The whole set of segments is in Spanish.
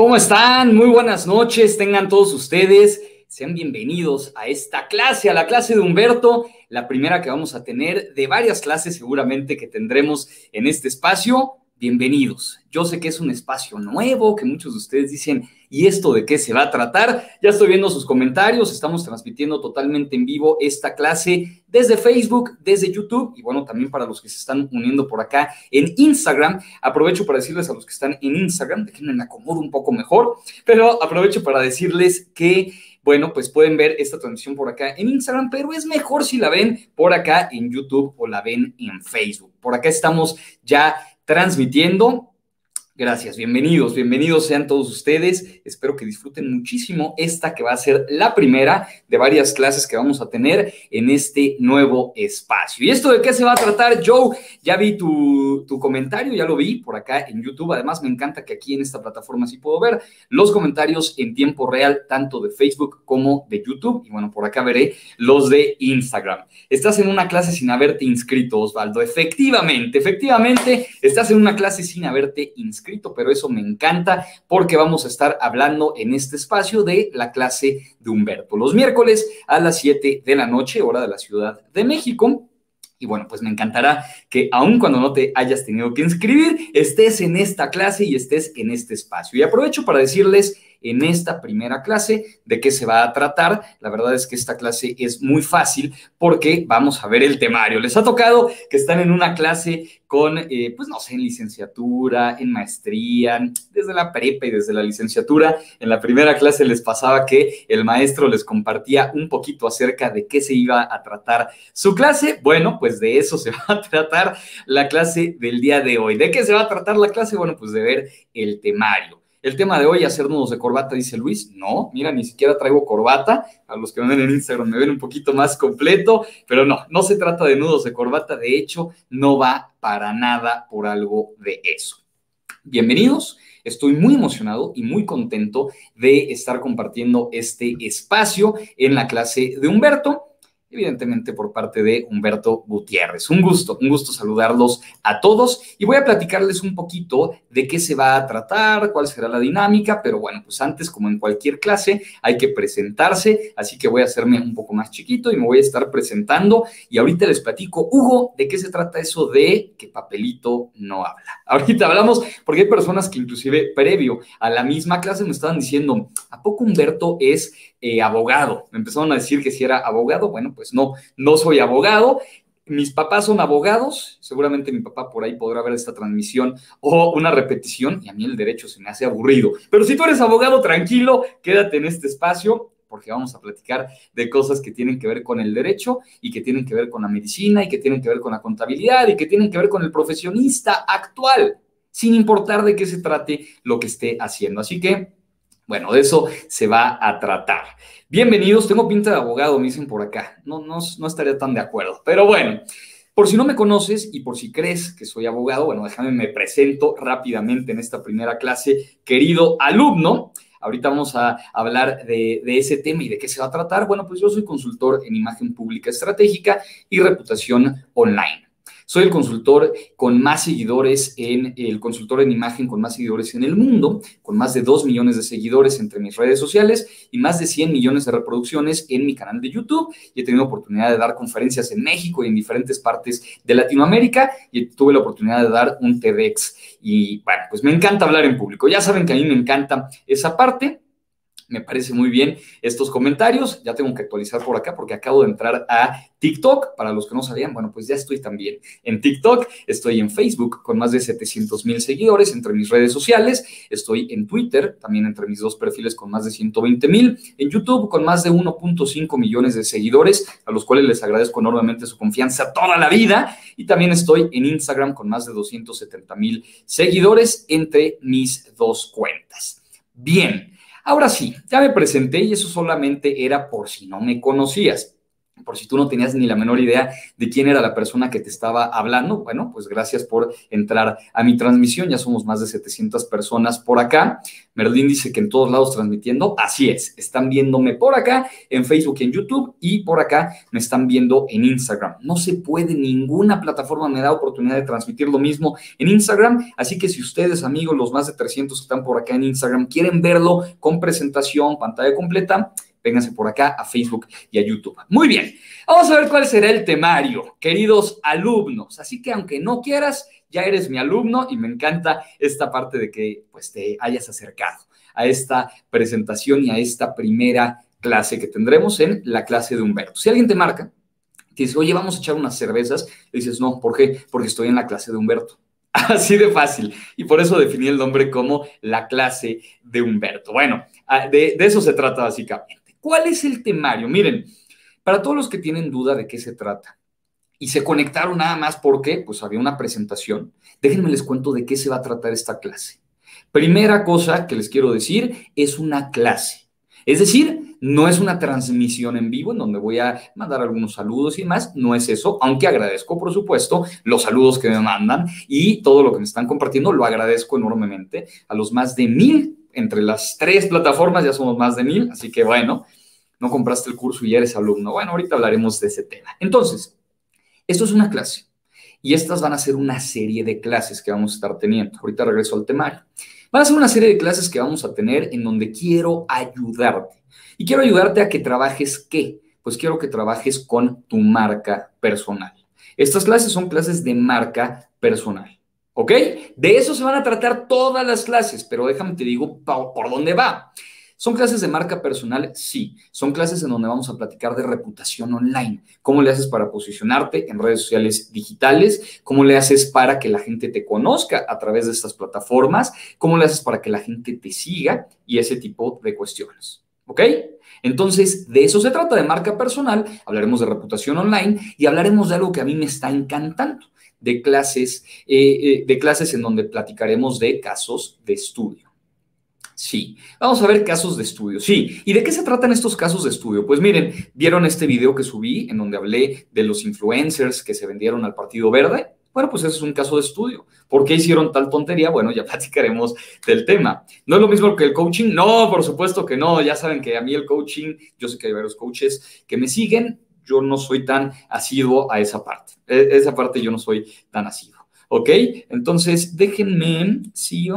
¿Cómo están? Muy buenas noches, tengan todos ustedes. Sean bienvenidos a esta clase, a la clase de Humberto, la primera que vamos a tener de varias clases seguramente que tendremos en este espacio. Bienvenidos. Yo sé que es un espacio nuevo, que muchos de ustedes dicen, ¿y esto de qué se va a tratar? Ya estoy viendo sus comentarios, estamos transmitiendo totalmente en vivo esta clase desde Facebook, desde YouTube, y bueno, también para los que se están uniendo por acá en Instagram. Aprovecho para decirles a los que están en Instagram, déjenme me acomodo un poco mejor, pero aprovecho para decirles que bueno, pues pueden ver esta transmisión por acá en Instagram, pero es mejor si la ven por acá en YouTube o la ven en Facebook. Por acá estamos ya transmitiendo. Gracias, bienvenidos sean todos ustedes. Espero que disfruten muchísimo esta que va a ser la primera de varias clases que vamos a tener en este nuevo espacio. ¿Y esto de qué se va a tratar, Joe? Ya vi tu comentario, ya lo vi por acá en YouTube. Además, me encanta que aquí en esta plataforma sí puedo ver los comentarios en tiempo real, tanto de Facebook como de YouTube. Y bueno, por acá veré los de Instagram. Estás en una clase sin haberte inscrito, Osvaldo. Efectivamente, estás en una clase sin haberte inscrito, pero eso me encanta porque vamos a estar hablando en este espacio de la clase de Humberto, los miércoles a las 7 de la noche, hora de la Ciudad de México. Y bueno, pues me encantará que aun cuando no te hayas tenido que inscribir, estés en esta clase y estés en este espacio. Y aprovecho para decirles en esta primera clase de qué se va a tratar. La verdad es que esta clase es muy fácil porque vamos a ver el temario. Les ha tocado que están en una clase con, pues no sé, en licenciatura, en maestría, desde la prepa y desde la licenciatura. En la primera clase les pasaba que el maestro les compartía un poquito acerca de qué se iba a tratar su clase. Bueno, pues de eso se va a tratar la clase del día de hoy. ¿De qué se va a tratar la clase? Bueno, pues de ver el temario. El tema de hoy, hacer nudos de corbata, dice Luis. No, mira, ni siquiera traigo corbata. A los que me ven en Instagram me ven un poquito más completo, pero no se trata de nudos de corbata. De hecho, no va para nada por algo de eso. Bienvenidos. Estoy muy emocionado y muy contento de estar compartiendo este espacio en la clase de Humberto, evidentemente por parte de Humberto Gutiérrez. Un gusto saludarlos a todos y voy a platicarles un poquito de qué se va a tratar, cuál será la dinámica, pero bueno, pues antes, como en cualquier clase, hay que presentarse, así que voy a hacerme un poco más chiquito y me voy a estar presentando y ahorita les platico, Hugo, de qué se trata eso de que papelito no habla. Ahorita hablamos porque hay personas que inclusive previo a la misma clase me estaban diciendo, ¿a poco Humberto es abogado? Me empezaron a decir que si era abogado. Bueno, pues no soy abogado. Mis papás son abogados, seguramente mi papá por ahí podrá ver esta transmisión o una repetición y a mí el derecho se me hace aburrido. Pero si tú eres abogado, tranquilo, quédate en este espacio porque vamos a platicar de cosas que tienen que ver con el derecho y que tienen que ver con la medicina y que tienen que ver con la contabilidad y que tienen que ver con el profesionista actual, sin importar de qué se trate lo que esté haciendo. Así que, bueno, de eso se va a tratar. Bienvenidos, tengo pinta de abogado, me dicen por acá. No estaría tan de acuerdo, pero bueno. Por si no me conoces y por si crees que soy abogado, bueno, déjame me presento rápidamente en esta primera clase, querido alumno. Ahorita vamos a hablar de ese tema y de qué se va a tratar. Bueno, pues yo soy consultor en imagen pública estratégica y reputación online. Soy el consultor con más seguidores el consultor en imagen con más seguidores en el mundo, con más de 2 millones de seguidores entre mis redes sociales y más de 100 millones de reproducciones en mi canal de YouTube. Y he tenido oportunidad de dar conferencias en México y en diferentes partes de Latinoamérica y tuve la oportunidad de dar un TEDx. Y bueno, pues me encanta hablar en público. Ya saben que a mí me encanta esa parte. Me parece muy bien estos comentarios. Ya tengo que actualizar por acá porque acabo de entrar a TikTok. Para los que no sabían, bueno, pues ya estoy también en TikTok. Estoy en Facebook con más de 700,000 seguidores entre mis redes sociales. Estoy en Twitter, también entre mis dos perfiles con más de 120,000. En YouTube con más de 1.5 millones de seguidores, a los cuales les agradezco enormemente su confianza toda la vida. Y también estoy en Instagram con más de 270,000 seguidores entre mis dos cuentas. Bien. Ahora sí, ya me presenté y eso solamente era por si no me conocías. Por si tú no tenías ni la menor idea de quién era la persona que te estaba hablando, bueno, pues gracias por entrar a mi transmisión. Ya somos más de 700 personas por acá. Merlín dice que en todos lados transmitiendo. Así es, están viéndome por acá en Facebook y en YouTube, y por acá me están viendo en Instagram. No se puede, ninguna plataforma me da oportunidad de transmitir lo mismo en Instagram, así que si ustedes, amigos, los más de 300 que están por acá en Instagram, quieren verlo con presentación, pantalla completa, vénganse por acá a Facebook y a YouTube. Muy bien, vamos a ver cuál será el temario, queridos alumnos. Así que aunque no quieras, ya eres mi alumno y me encanta esta parte de que pues te hayas acercado a esta presentación y a esta primera clase que tendremos en la clase de Humberto. Si alguien te marca, te dice, oye, vamos a echar unas cervezas, le dices, no, ¿por qué? Porque estoy en la clase de Humberto. Así de fácil. Y por eso definí el nombre como la clase de Humberto. Bueno, de eso se trata básicamente. ¿Cuál es el temario? Miren, para todos los que tienen duda de qué se trata y se conectaron nada más porque pues había una presentación, déjenme les cuento de qué se va a tratar esta clase. Primera cosa que les quiero decir, es una clase. Es decir, no es una transmisión en vivo en donde voy a mandar algunos saludos y demás, no es eso, aunque agradezco, por supuesto, los saludos que me mandan y todo lo que me están compartiendo, lo agradezco enormemente a los más de 1000, entre las 3 plataformas ya somos más de 1000, así que bueno, no compraste el curso y ya eres alumno. Bueno, ahorita hablaremos de ese tema. Entonces, esto es una clase y estas van a ser una serie de clases que vamos a estar teniendo. Ahorita regreso al temario. Van a ser una serie de clases que vamos a tener en donde quiero ayudarte. Y quiero ayudarte a que trabajes, ¿qué? Pues quiero que trabajes con tu marca personal. Estas clases son clases de marca personal, ¿ok? De eso se van a tratar todas las clases, pero déjame te digo por dónde va. ¿Son clases de marca personal? Sí. Son clases en donde vamos a platicar de reputación online. ¿Cómo le haces para posicionarte en redes sociales digitales? ¿Cómo le haces para que la gente te conozca a través de estas plataformas? ¿Cómo le haces para que la gente te siga? Y ese tipo de cuestiones. ¿Ok? Entonces, de eso se trata, de marca personal. Hablaremos de reputación online y hablaremos de algo que a mí me está encantando, de clases en donde platicaremos de casos de estudio. Sí, vamos a ver casos de estudio. Sí, ¿y de qué se tratan estos casos de estudio? Pues miren, ¿vieron este video que subí en donde hablé de los influencers que se vendieron al Partido Verde? Bueno, pues ese es un caso de estudio. ¿Por qué hicieron tal tontería? Bueno, ya platicaremos del tema. ¿No es lo mismo que el coaching? No, por supuesto que no. Ya saben que a mí el coaching, yo sé que hay varios coaches que me siguen, yo no soy tan asiduo a esa parte. Esa parte yo no soy tan asiduo. ¿Ok? Entonces, déjenme, sí,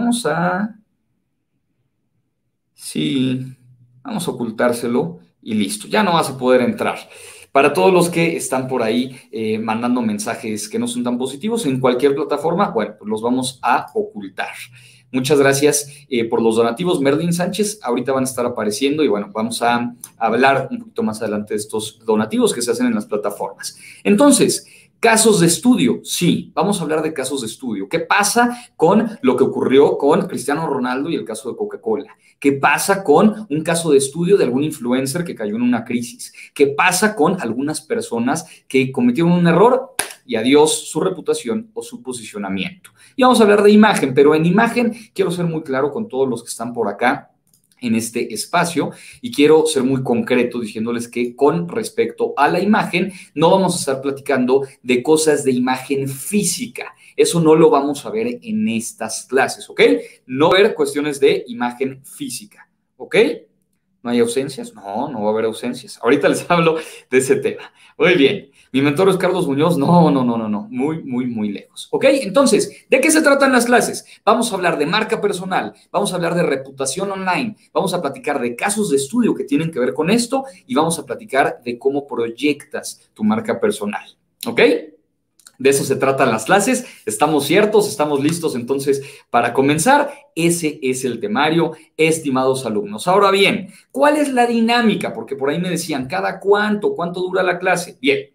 Sí, vamos a ocultárselo y listo, ya no vas a poder entrar. Para todos los que están por ahí mandando mensajes que no son tan positivos en cualquier plataforma, bueno, pues los vamos a ocultar. Muchas gracias por los donativos. Merlin Sánchez, ahorita van a estar apareciendo y bueno, vamos a hablar un poquito más adelante de estos donativos que se hacen en las plataformas. Entonces, casos de estudio, sí, vamos a hablar de casos de estudio. ¿Qué pasa con lo que ocurrió con Cristiano Ronaldo y el caso de Coca-Cola? ¿Qué pasa con un caso de estudio de algún influencer que cayó en una crisis? ¿Qué pasa con algunas personas que cometieron un error y adiós su reputación o su posicionamiento? Y vamos a hablar de imagen, pero en imagen quiero ser muy claro con todos los que están por acá en este espacio y quiero ser muy concreto diciéndoles que con respecto a la imagen no vamos a estar platicando de cosas de imagen física. Eso no lo vamos a ver en estas clases, ¿ok? No ver cuestiones de imagen física, ¿ok? ¿No hay ausencias? No, no va a haber ausencias. Ahorita les hablo de ese tema. Muy bien. Mi mentor es Carlos Muñoz. No. Muy, muy, muy lejos. ¿Ok? Entonces, ¿de qué se tratan las clases? Vamos a hablar de marca personal, vamos a hablar de reputación online, vamos a platicar de casos de estudio que tienen que ver con esto y vamos a platicar de cómo proyectas tu marca personal. ¿Ok? De eso se tratan las clases. ¿Estamos ciertos? ¿Estamos listos? Entonces, para comenzar, ese es el temario, estimados alumnos. Ahora bien, ¿cuál es la dinámica? Porque por ahí me decían, ¿cada cuánto dura la clase? Bien,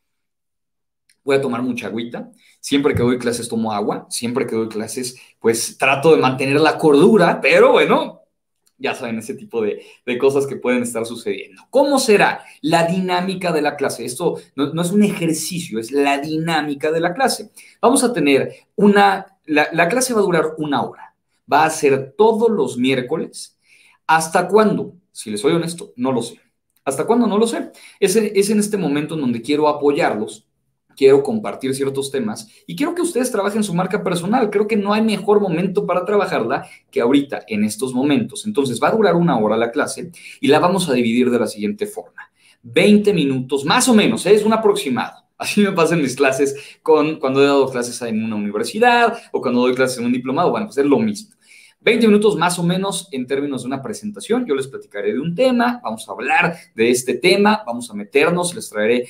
voy a tomar mucha agüita. Siempre que doy clases tomo agua. Siempre que doy clases, pues trato de mantener la cordura, pero bueno, ya saben, ese tipo de cosas que pueden estar sucediendo. ¿Cómo será la dinámica de la clase? Esto no es un ejercicio, es la dinámica de la clase. Vamos a tener la clase va a durar 1 hora. Va a ser todos los miércoles. ¿Hasta cuándo? Si les soy honesto, no lo sé. ¿Hasta cuándo? No lo sé. Es en este momento en donde quiero apoyarlos, quiero compartir ciertos temas y quiero que ustedes trabajen su marca personal. Creo que no hay mejor momento para trabajarla que ahorita, en estos momentos. Entonces, va a durar 1 hora la clase y la vamos a dividir de la siguiente forma. 20 minutos, más o menos, ¿eh? Es un aproximado. Así me pasa en mis clases cuando he dado clases en una universidad o cuando doy clases en un diplomado. Bueno, pues es lo mismo. 20 minutos más o menos en términos de una presentación. Yo les platicaré de un tema, vamos a hablar de este tema, vamos a meternos, les traeré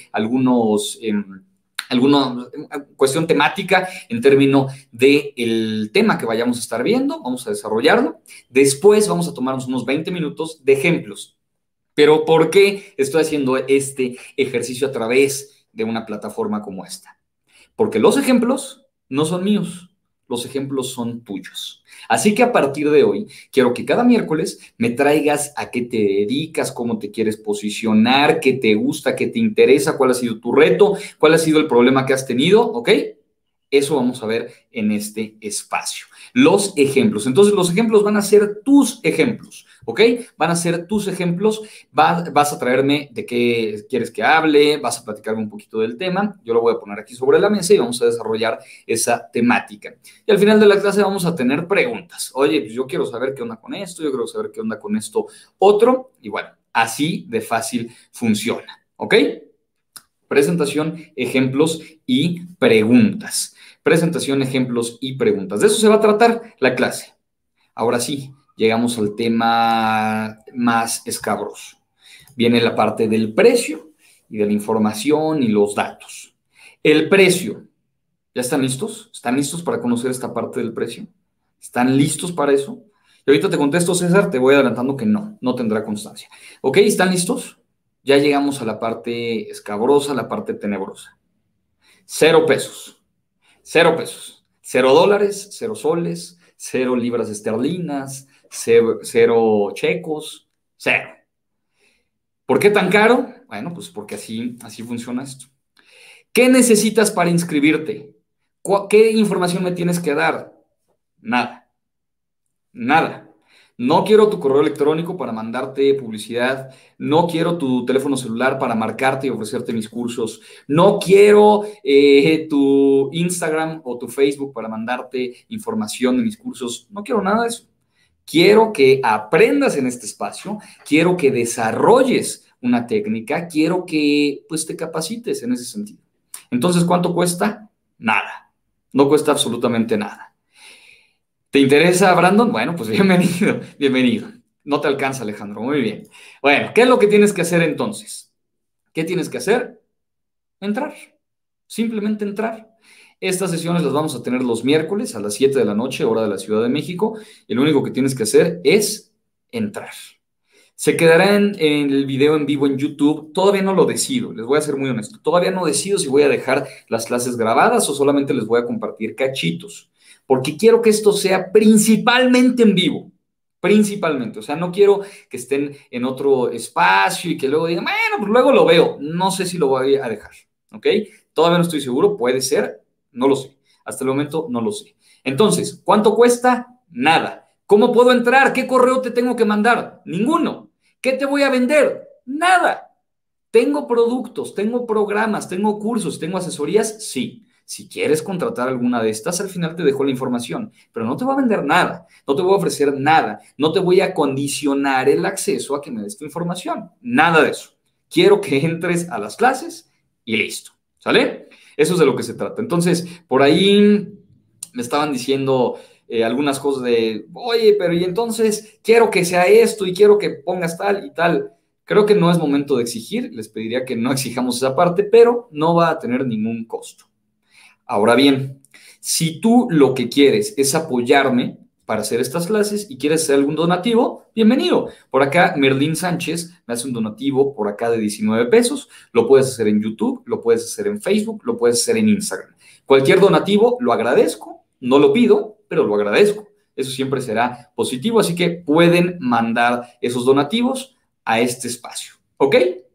alguna cuestión temática en términos del tema que vayamos a estar viendo, vamos a desarrollarlo. Después vamos a tomarnos unos 20 minutos de ejemplos. Pero ¿por qué estoy haciendo este ejercicio a través de una plataforma como esta? Porque los ejemplos no son míos, los ejemplos son tuyos. Así que a partir de hoy, quiero que cada miércoles me traigas a qué te dedicas, cómo te quieres posicionar, qué te gusta, qué te interesa, cuál ha sido tu reto, cuál ha sido el problema que has tenido, ¿ok? Eso vamos a ver en este espacio. Los ejemplos. Entonces, los ejemplos van a ser tus ejemplos, ¿ok? Van a ser tus ejemplos. Vas a traerme de qué quieres que hable, vas a platicarme un poquito del tema. Yo lo voy a poner aquí sobre la mesa y vamos a desarrollar esa temática. Y al final de la clase vamos a tener preguntas. Oye, pues yo quiero saber qué onda con esto, yo quiero saber qué onda con esto otro. Y bueno, así de fácil funciona, ¿ok? Presentación, ejemplos y preguntas. Presentación, ejemplos y preguntas. De eso se va a tratar la clase. Ahora sí, llegamos al tema más escabroso. Viene la parte del precio y de la información y los datos. El precio. ¿Ya están listos? ¿Están listos para conocer esta parte del precio? ¿Están listos para eso? Y ahorita te contesto, César, te voy adelantando que no tendrá constancia. ¿Ok? ¿Están listos? Ya llegamos a la parte escabrosa, la parte tenebrosa. 0 pesos. 0 pesos. 0 dólares, 0 soles, 0 libras esterlinas, 0 checos, 0. ¿Por qué tan caro? Bueno, pues porque así funciona esto. ¿Qué necesitas para inscribirte? ¿Qué información me tienes que dar? Nada. Nada. No quiero tu correo electrónico para mandarte publicidad. No quiero tu teléfono celular para marcarte y ofrecerte mis cursos. No quiero tu Instagram o tu Facebook para mandarte información de mis cursos. No quiero nada de eso. Quiero que aprendas en este espacio. Quiero que desarrolles una técnica. Quiero que pues te capacites en ese sentido. Entonces, ¿cuánto cuesta? Nada. No cuesta absolutamente nada. ¿Te interesa, Brandon? Bueno, pues bienvenido, bienvenido. No te alcanza, Alejandro, muy bien. Bueno, ¿qué es lo que tienes que hacer entonces? ¿Qué tienes que hacer? Entrar, simplemente entrar. Estas sesiones las vamos a tener los miércoles a las 7 de la noche, hora de la Ciudad de México, y lo único que tienes que hacer es entrar. Se quedará en el video en vivo en YouTube. Todavía no lo decido, les voy a ser muy honesto. Todavía no decido si voy a dejar las clases grabadas o solamente les voy a compartir cachitos, porque quiero que esto sea principalmente en vivo. Principalmente, o sea, no quiero que estén en otro espacio y que luego digan, bueno, pues luego lo veo. No sé si lo voy a dejar, ¿ok? Todavía no estoy seguro, puede ser, no lo sé. Hasta el momento no lo sé. Entonces, ¿cuánto cuesta? Nada. ¿Cómo puedo entrar? ¿Qué correo te tengo que mandar? Ninguno. ¿Qué te voy a vender? Nada. ¿Tengo productos, tengo programas, tengo cursos, tengo asesorías? Sí. Si quieres contratar alguna de estas, al final te dejo la información, pero no te voy a vender nada, no te voy a ofrecer nada, no te voy a condicionar el acceso a que me des tu información, nada de eso. Quiero que entres a las clases y listo, ¿sale? Eso es de lo que se trata. Entonces, por ahí me estaban diciendo algunas cosas de, oye, pero y entonces quiero que sea esto y quiero que pongas tal y tal. Creo que no es momento de exigir, les pediría que no exijamos esa parte, pero no va a tener ningún costo. Ahora bien, si tú lo que quieres es apoyarme para hacer estas clases y quieres hacer algún donativo, bienvenido. Por acá, Merlín Sánchez me hace un donativo por acá de 19 pesos. Lo puedes hacer en YouTube, lo puedes hacer en Facebook, lo puedes hacer en Instagram. Cualquier donativo lo agradezco, no lo pido, pero lo agradezco. Eso siempre será positivo, así que pueden mandar esos donativos a este espacio. ¿Ok?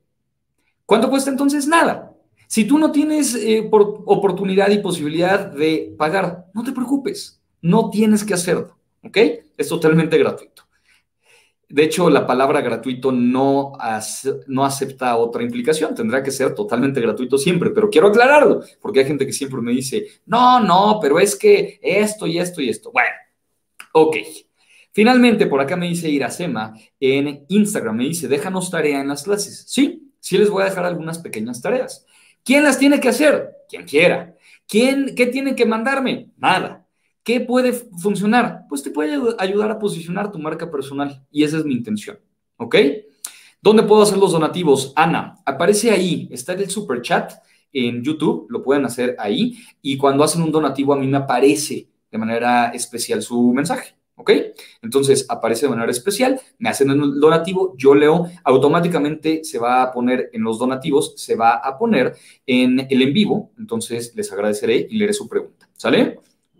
¿Cuánto cuesta entonces? Nada. Si tú no tienes oportunidad y posibilidad de pagar, no te preocupes, no tienes que hacerlo, ¿ok? Es totalmente gratuito. De hecho, la palabra gratuito no acepta otra implicación. Tendrá que ser totalmente gratuito siempre, pero quiero aclararlo, porque hay gente que siempre me dice, no, pero es que esto y esto y esto. Bueno, ok. Finalmente, por acá me dice Iracema en Instagram, me dice, déjanos tarea en las clases. Sí, sí les voy a dejar algunas pequeñas tareas. ¿Quién las tiene que hacer? Quien quiera. ¿Qué tiene que mandarme? Nada. ¿Qué puede funcionar? Pues te puede ayudar a posicionar tu marca personal y esa es mi intención. ¿Ok? ¿Dónde puedo hacer los donativos? Ana, aparece ahí, está en el super chat en YouTube, lo pueden hacer ahí y cuando hacen un donativo a mí me aparece de manera especial su mensaje. ¿Ok? Entonces aparece de manera especial, me hacen el donativo, yo leo, automáticamente se va a poner en los donativos, se va a poner en el en vivo, entonces les agradeceré y leeré su pregunta. ¿Sale?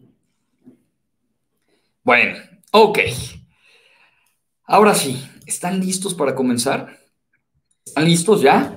Bueno, ok. Ahora sí, ¿están listos para comenzar? ¿Están listos ya?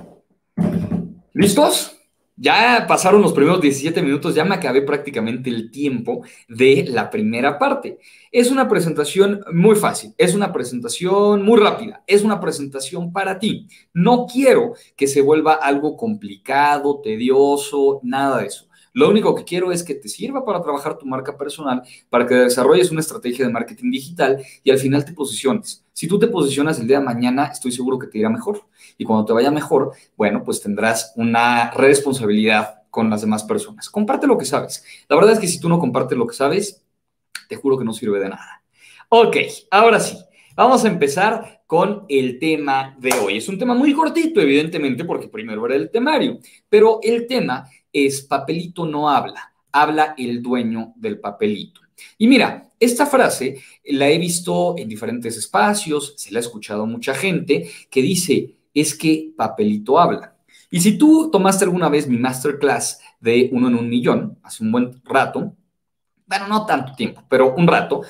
¿Listos? Ya pasaron los primeros 17 minutos, ya me acabé prácticamente el tiempo de la primera parte. Es una presentación muy fácil, es una presentación muy rápida, es una presentación para ti. No quiero que se vuelva algo complicado, tedioso, nada de eso. Lo único que quiero es que te sirva para trabajar tu marca personal, para que desarrolles una estrategia de marketing digital y al final te posiciones. Si tú te posicionas el día de mañana, estoy seguro que te irá mejor. Y cuando te vaya mejor, bueno, pues tendrás una responsabilidad con las demás personas. Comparte lo que sabes. La verdad es que si tú no compartes lo que sabes, te juro que no sirve de nada. Ok, ahora sí, vamos a empezar con el tema de hoy. Es un tema muy cortito, evidentemente, porque primero era el temario, pero el tema es papelito no habla, habla el dueño del papelito. Y mira, esta frase la he visto en diferentes espacios, se la ha escuchado a mucha gente que dice, es que papelito habla. Y si tú tomaste alguna vez mi masterclass de Uno en un Millón, hace un buen rato, bueno, no tanto tiempo, pero un rato,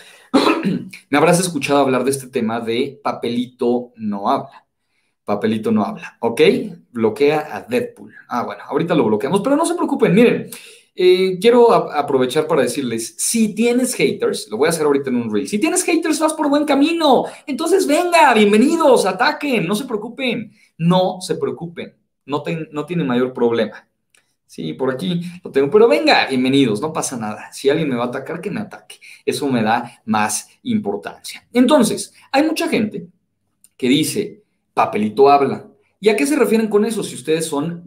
me habrás escuchado hablar de este tema de papelito no habla. Papelito no habla, ¿ok? Bloquea a Deadpool. Ah, bueno, ahorita lo bloqueamos, pero no se preocupen, miren, quiero aprovechar para decirles, si tienes haters, lo voy a hacer ahorita en un reel, si tienes haters vas por buen camino, entonces venga, bienvenidos, ataquen, no se preocupen, no se preocupen, no tienen mayor problema. Sí, por aquí lo tengo, pero venga, bienvenidos, no pasa nada. Si alguien me va a atacar, que me ataque. Eso me da más importancia. Entonces, hay mucha gente que dice, papelito habla. ¿Y a qué se refieren con eso si ustedes son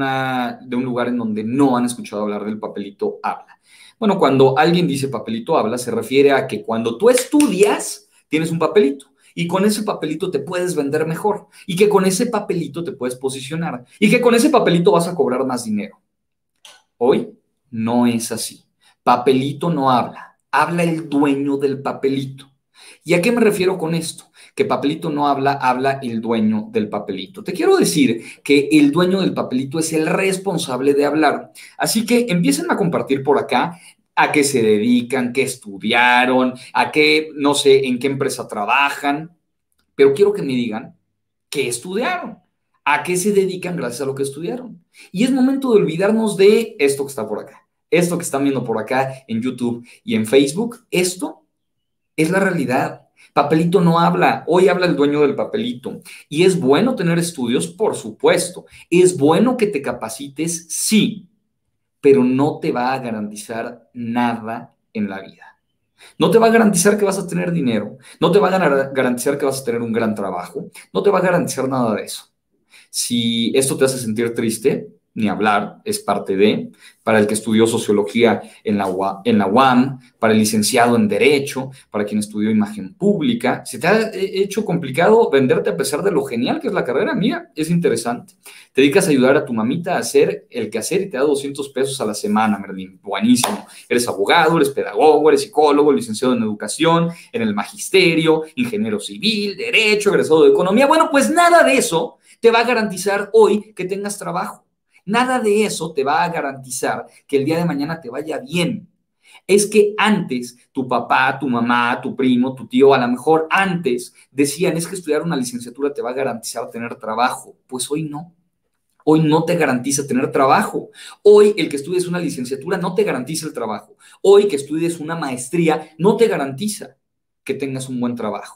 de un lugar en donde no han escuchado hablar del papelito habla? Bueno, cuando alguien dice papelito habla, se refiere a que cuando tú estudias, tienes un papelito. Y con ese papelito te puedes vender mejor. Y que con ese papelito te puedes posicionar. Y que con ese papelito vas a cobrar más dinero. Hoy no es así. Papelito no habla, habla el dueño del papelito. ¿Y a qué me refiero con esto? Que papelito no habla, habla el dueño del papelito. Te quiero decir que el dueño del papelito es el responsable de hablar. Así que empiecen a compartir por acá a qué se dedican, qué estudiaron, a qué, no sé, en qué empresa trabajan, pero quiero que me digan qué estudiaron, a qué se dedican gracias a lo que estudiaron. Y es momento de olvidarnos de esto que está por acá, esto que están viendo por acá en YouTube y en Facebook. Esto es la realidad. Papelito no habla, hoy habla el dueño del papelito. Y es bueno tener estudios, por supuesto. Es bueno que te capacites, sí, pero no te va a garantizar nada en la vida. No te va a garantizar que vas a tener dinero, no te va a garantizar que vas a tener un gran trabajo, no te va a garantizar nada de eso. Si esto te hace sentir triste, ni hablar, es parte de, para el que estudió sociología en la UAM, para el licenciado en Derecho, para quien estudió imagen pública. ¿Se te ha hecho complicado venderte a pesar de lo genial que es la carrera? Mira, es interesante. Te dedicas a ayudar a tu mamita a hacer el quehacer y te da 200 pesos a la semana, Merlín. Buenísimo. Eres abogado, eres pedagogo, eres psicólogo, licenciado en educación, en el magisterio, ingeniero civil, derecho, egresado de economía. Bueno, pues nada de eso te va a garantizar hoy que tengas trabajo. Nada de eso te va a garantizar que el día de mañana te vaya bien. Es que antes tu papá, tu mamá, tu primo, tu tío, a lo mejor antes decían, es que estudiar una licenciatura te va a garantizar tener trabajo. Pues hoy no. Hoy no te garantiza tener trabajo. Hoy el que estudies una licenciatura no te garantiza el trabajo. Hoy que estudies una maestría no te garantiza que tengas un buen trabajo.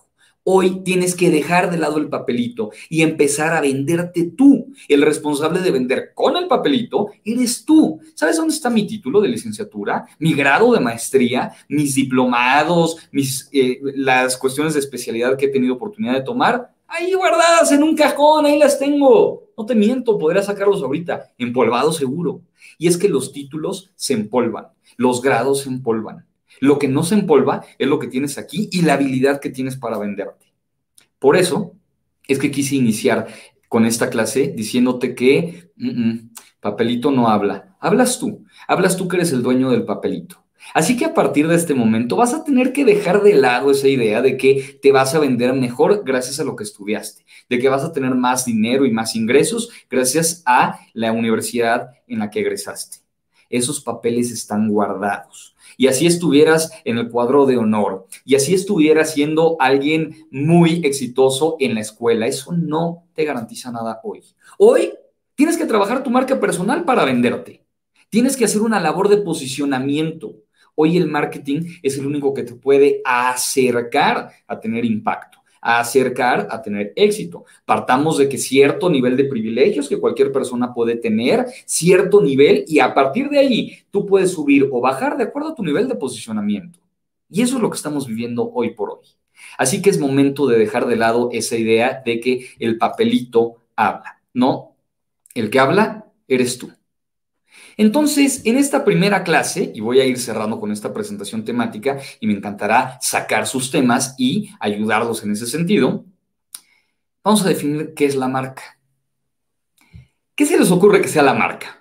Hoy tienes que dejar de lado el papelito y empezar a venderte tú. El responsable de vender con el papelito eres tú. ¿Sabes dónde está mi título de licenciatura? Mi grado de maestría, mis diplomados, las cuestiones de especialidad que he tenido oportunidad de tomar. Ahí guardadas en un cajón, ahí las tengo. No te miento, podría sacarlos ahorita, empolvado seguro. Y es que los títulos se empolvan, los grados se empolvan. Lo que no se empolva es lo que tienes aquí y la habilidad que tienes para venderte. Por eso es que quise iniciar con esta clase diciéndote que papelito no habla. Hablas tú que eres el dueño del papelito. Así que a partir de este momento vas a tener que dejar de lado esa idea de que te vas a vender mejor gracias a lo que estudiaste, de que vas a tener más dinero y más ingresos gracias a la universidad en la que egresaste. Esos papeles están guardados. Y así estuvieras en el cuadro de honor, y así estuvieras siendo alguien muy exitoso en la escuela, eso no te garantiza nada hoy. Hoy tienes que trabajar tu marca personal para venderte. Tienes que hacer una labor de posicionamiento. Hoy el marketing es el único que te puede acercar a tener impacto, a acercar a tener éxito. Partamos de que cierto nivel de privilegios que cualquier persona puede tener, cierto nivel, y a partir de ahí tú puedes subir o bajar de acuerdo a tu nivel de posicionamiento. Y eso es lo que estamos viviendo hoy por hoy. Así que es momento de dejar de lado esa idea de que el papelito habla. No, el que habla eres tú. Entonces, en esta primera clase, y voy a ir cerrando con esta presentación temática, y me encantará sacar sus temas y ayudarlos en ese sentido, vamos a definir qué es la marca. ¿Qué se les ocurre que sea la marca?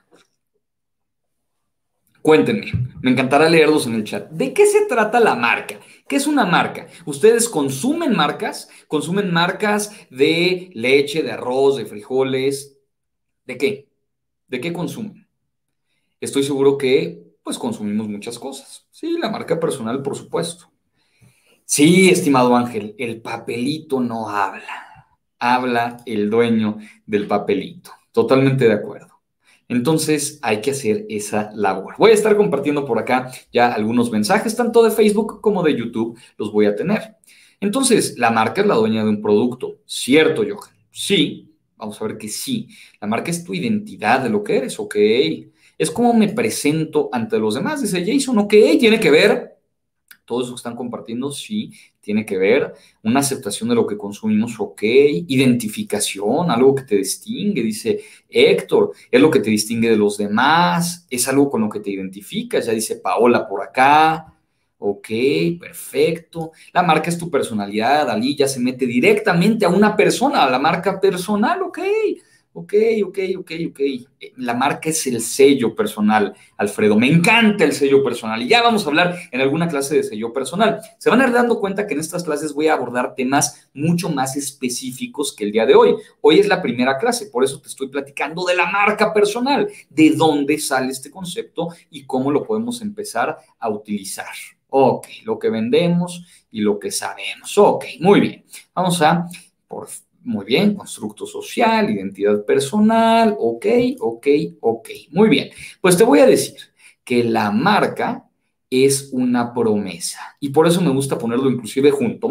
Cuéntenme, me encantará leerlos en el chat. ¿De qué se trata la marca? ¿Qué es una marca? ¿Ustedes consumen marcas? ¿Consumen marcas de leche, de arroz, de frijoles? ¿De qué? ¿De qué consumen? Estoy seguro que, pues, consumimos muchas cosas. Sí, la marca personal, por supuesto. Sí, estimado Ángel, el papelito no habla. Habla el dueño del papelito. Totalmente de acuerdo. Entonces hay que hacer esa labor. Voy a estar compartiendo por acá ya algunos mensajes, tanto de Facebook como de YouTube, los voy a tener. Entonces, la marca es la dueña de un producto. ¿Cierto, Johan? Sí. Vamos a ver que sí. La marca es tu identidad de lo que eres, ok. Es como me presento ante los demás, dice Jason, ok, tiene que ver. Todo eso que están compartiendo, sí, tiene que ver. Una aceptación de lo que consumimos, ok. Identificación, algo que te distingue, dice Héctor. Es lo que te distingue de los demás. Es algo con lo que te identificas, ya dice Paola por acá. Ok, perfecto. La marca es tu personalidad, Ali ya se mete directamente a una persona, a la marca personal, ok. Ok. La marca es el sello personal, Alfredo. Me encanta el sello personal y ya vamos a hablar en alguna clase de sello personal. Se van a ir dando cuenta que en estas clases voy a abordar temas mucho más específicos que el día de hoy. Hoy es la primera clase, por eso te estoy platicando de la marca personal, de dónde sale este concepto y cómo lo podemos empezar a utilizar. Ok, lo que vendemos y lo que sabemos. Ok, muy bien. Vamos a, muy bien, constructo social, identidad personal, ok. Muy bien, pues te voy a decir que la marca es una promesa y por eso me gusta ponerlo inclusive junto.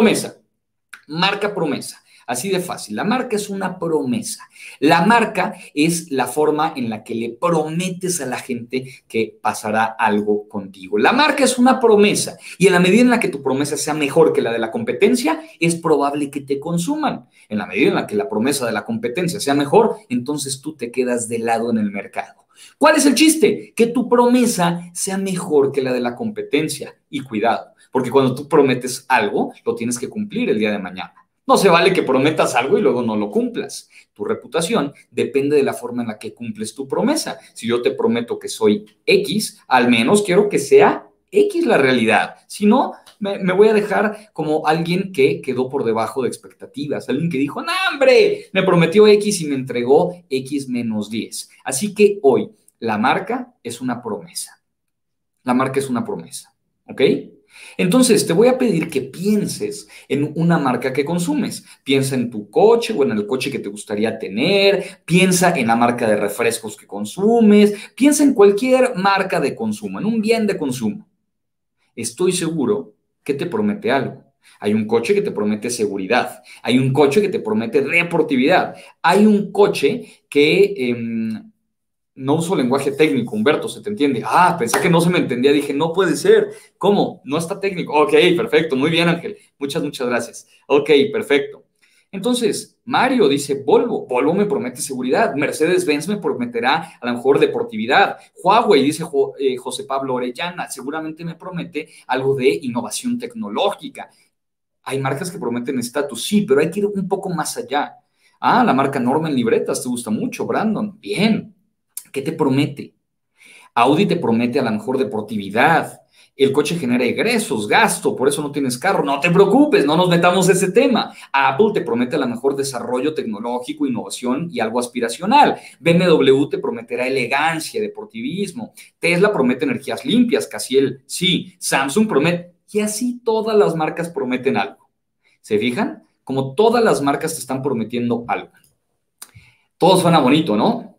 Marca promesa. Así de fácil. La marca es una promesa. La marca es la forma en la que le prometes a la gente que pasará algo contigo. La marca es una promesa y en la medida en la que tu promesa sea mejor que la de la competencia, es probable que te consuman. En la medida en la que la promesa de la competencia sea mejor, entonces tú te quedas de lado en el mercado. ¿Cuál es el chiste? Que tu promesa sea mejor que la de la competencia. Y cuidado, porque cuando tú prometes algo, lo tienes que cumplir el día de mañana. No se vale que prometas algo y luego no lo cumplas. Tu reputación depende de la forma en la que cumples tu promesa. Si yo te prometo que soy X, al menos quiero que sea X la realidad. Si no, me voy a dejar como alguien que quedó por debajo de expectativas. Alguien que dijo, no, hombre, me prometió X y me entregó X menos 10. Así que hoy, la marca es una promesa. La marca es una promesa. ¿Ok? Entonces, te voy a pedir que pienses en una marca que consumes. Piensa en tu coche o en el coche que te gustaría tener. Piensa en la marca de refrescos que consumes. Piensa en cualquier marca de consumo, en un bien de consumo. Estoy seguro que te promete algo. Hay un coche que te promete seguridad. Hay un coche que te promete deportividad. Hay un coche que... no uso lenguaje técnico, Humberto, ¿se te entiende? Ah, pensé que no se me entendía, dije, no puede ser. ¿Cómo? No está técnico. Ok, perfecto, muy bien, Ángel. Muchas gracias. Ok, perfecto. Entonces, Mario dice Volvo. Volvo me promete seguridad. Mercedes-Benz me prometerá a lo mejor deportividad. Huawei, dice José Pablo Orellana, seguramente me promete algo de innovación tecnológica. Hay marcas que prometen estatus, sí, pero hay que ir un poco más allá. Ah, la marca Norma en libretas, te gusta mucho, Brandon. Bien. ¿Qué te promete? Audi te promete a lo mejor deportividad. El coche genera egresos, gasto, por eso no tienes carro. No te preocupes, no nos metamos en ese tema. Apple te promete a lo mejor desarrollo tecnológico, innovación y algo aspiracional. BMW te prometerá elegancia, deportivismo. Tesla promete energías limpias, Casiel, sí. Samsung promete, y así todas las marcas prometen algo. ¿Se fijan? Como todas las marcas te están prometiendo algo. Todo suena bonito, ¿no?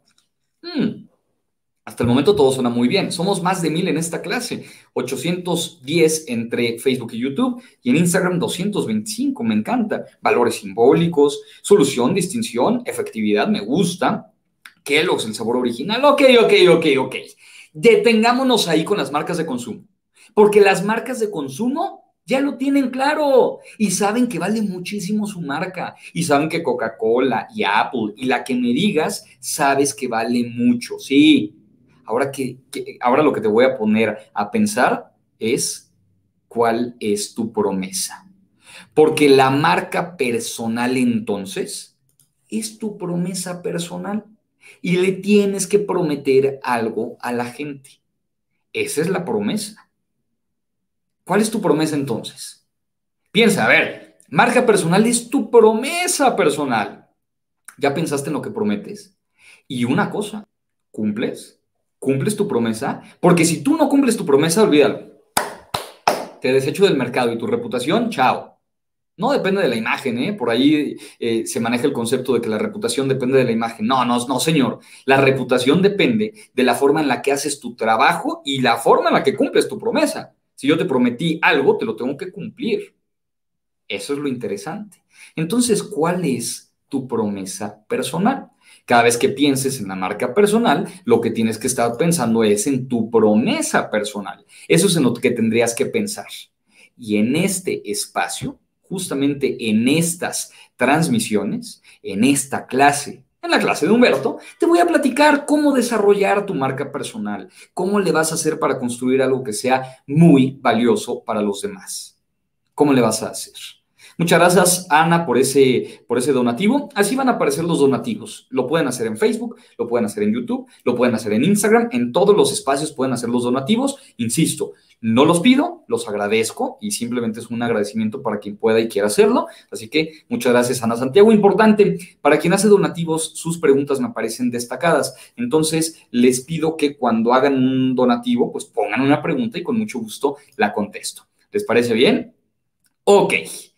Hasta el momento todo suena muy bien. Somos más de 1000 en esta clase. 810 entre Facebook y YouTube. Y en Instagram 225. Me encanta. Valores simbólicos, solución, distinción, efectividad. Me gusta. Kellogg's, el sabor original. Ok. Detengámonos ahí con las marcas de consumo. Porque las marcas de consumo ya lo tienen claro y saben que vale muchísimo su marca y saben que Coca-Cola y Apple y la que me digas, sabes que vale mucho. Sí. Ahora lo que te voy a poner a pensar es cuál es tu promesa. Porque la marca personal entonces es tu promesa personal y le tienes que prometer algo a la gente. Esa es la promesa. ¿Cuál es tu promesa entonces? Piensa, a ver, marca personal es tu promesa personal. ¿Ya pensaste en lo que prometes? Y una cosa, ¿cumples? ¿Cumples tu promesa? Porque si tú no cumples tu promesa, olvídalo. Te desecho del mercado y tu reputación, chao. No depende de la imagen, ¿eh? Por ahí se maneja el concepto de que la reputación depende de la imagen. No, señor. La reputación depende de la forma en la que haces tu trabajo y la forma en la que cumples tu promesa. Si yo te prometí algo, te lo tengo que cumplir. Eso es lo interesante. Entonces, ¿cuál es tu promesa personal? Cada vez que pienses en la marca personal, lo que tienes que estar pensando es en tu promesa personal. Eso es en lo que tendrías que pensar. Y en este espacio, justamente en estas transmisiones, en esta clase, en la clase de Humberto, te voy a platicar cómo desarrollar tu marca personal, cómo le vas a hacer para construir algo que sea muy valioso para los demás. ¿Cómo le vas a hacer? Muchas gracias, Ana, por ese donativo. Así van a aparecer los donativos. Lo pueden hacer en Facebook, lo pueden hacer en YouTube, lo pueden hacer en Instagram. En todos los espacios pueden hacer los donativos. Insisto, no los pido, los agradezco y simplemente es un agradecimiento para quien pueda y quiera hacerlo. Así que muchas gracias, Ana Santiago. Importante, para quien hace donativos, sus preguntas me aparecen destacadas. Entonces, les pido que cuando hagan un donativo, pues pongan una pregunta y con mucho gusto la contesto. ¿Les parece bien? Ok.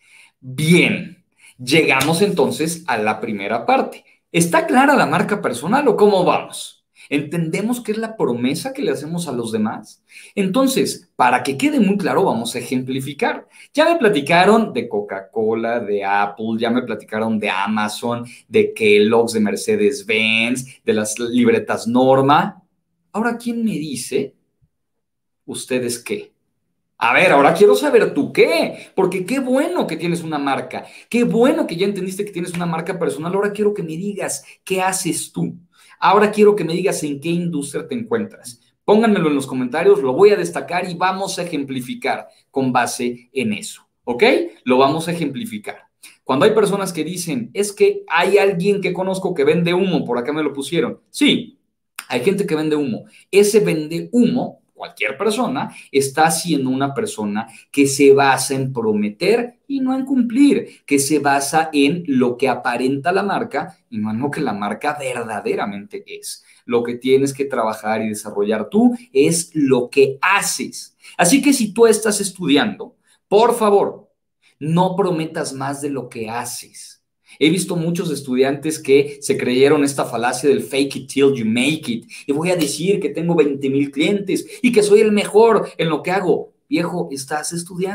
Bien, llegamos entonces a la primera parte. ¿Está clara la marca personal o cómo vamos? ¿Entendemos qué es la promesa que le hacemos a los demás? Entonces, para que quede muy claro, vamos a ejemplificar. Ya me platicaron de Coca-Cola, de Apple, ya me platicaron de Amazon, de Kellogg's, de Mercedes-Benz, de las libretas Norma. Ahora, ¿quién me dice ustedes qué? A ver, ahora quiero saber tú qué, porque qué bueno que tienes una marca, qué bueno que ya entendiste que tienes una marca personal. Ahora quiero que me digas qué haces tú. Ahora quiero que me digas en qué industria te encuentras. Pónganmelo en los comentarios, lo voy a destacar y vamos a ejemplificar con base en eso, ¿ok? Lo vamos a ejemplificar. Cuando hay personas que dicen, es que hay alguien que conozco que vende humo, por acá me lo pusieron. Sí, hay gente que vende humo. Ese vende humo, cualquier persona, está siendo una persona que se basa en prometer y no en cumplir, que se basa en lo que aparenta la marca y no en lo que la marca verdaderamente es. Lo que tienes que trabajar y desarrollar tú es lo que haces. Así que si tú estás estudiando, por favor, no prometas más de lo que haces. He visto muchos estudiantes que se creyeron esta falacia del fake it till you make it. Y voy a decir que tengo 20,000 clientes y que soy el mejor en lo que hago. Viejo, estás estudiando.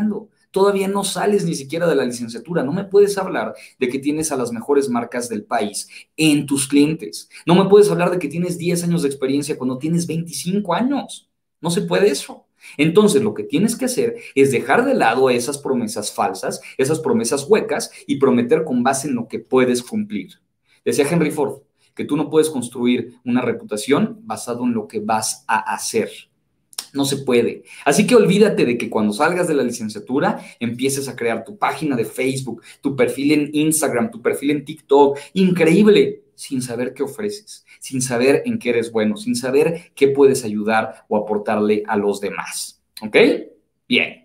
Todavía no sales ni siquiera de la licenciatura. No me puedes hablar de que tienes a las mejores marcas del país en tus clientes. No me puedes hablar de que tienes 10 años de experiencia cuando tienes 25 años. No se puede eso. Entonces, lo que tienes que hacer es dejar de lado esas promesas falsas, esas promesas huecas y prometer con base en lo que puedes cumplir. Decía Henry Ford que tú no puedes construir una reputación basado en lo que vas a hacer. No se puede. Así que olvídate de que cuando salgas de la licenciatura empieces a crear tu página de Facebook, tu perfil en Instagram, tu perfil en TikTok. Increíble, sin saber qué ofreces, sin saber en qué eres bueno, sin saber qué puedes ayudar o aportarle a los demás. ¿Ok? Bien.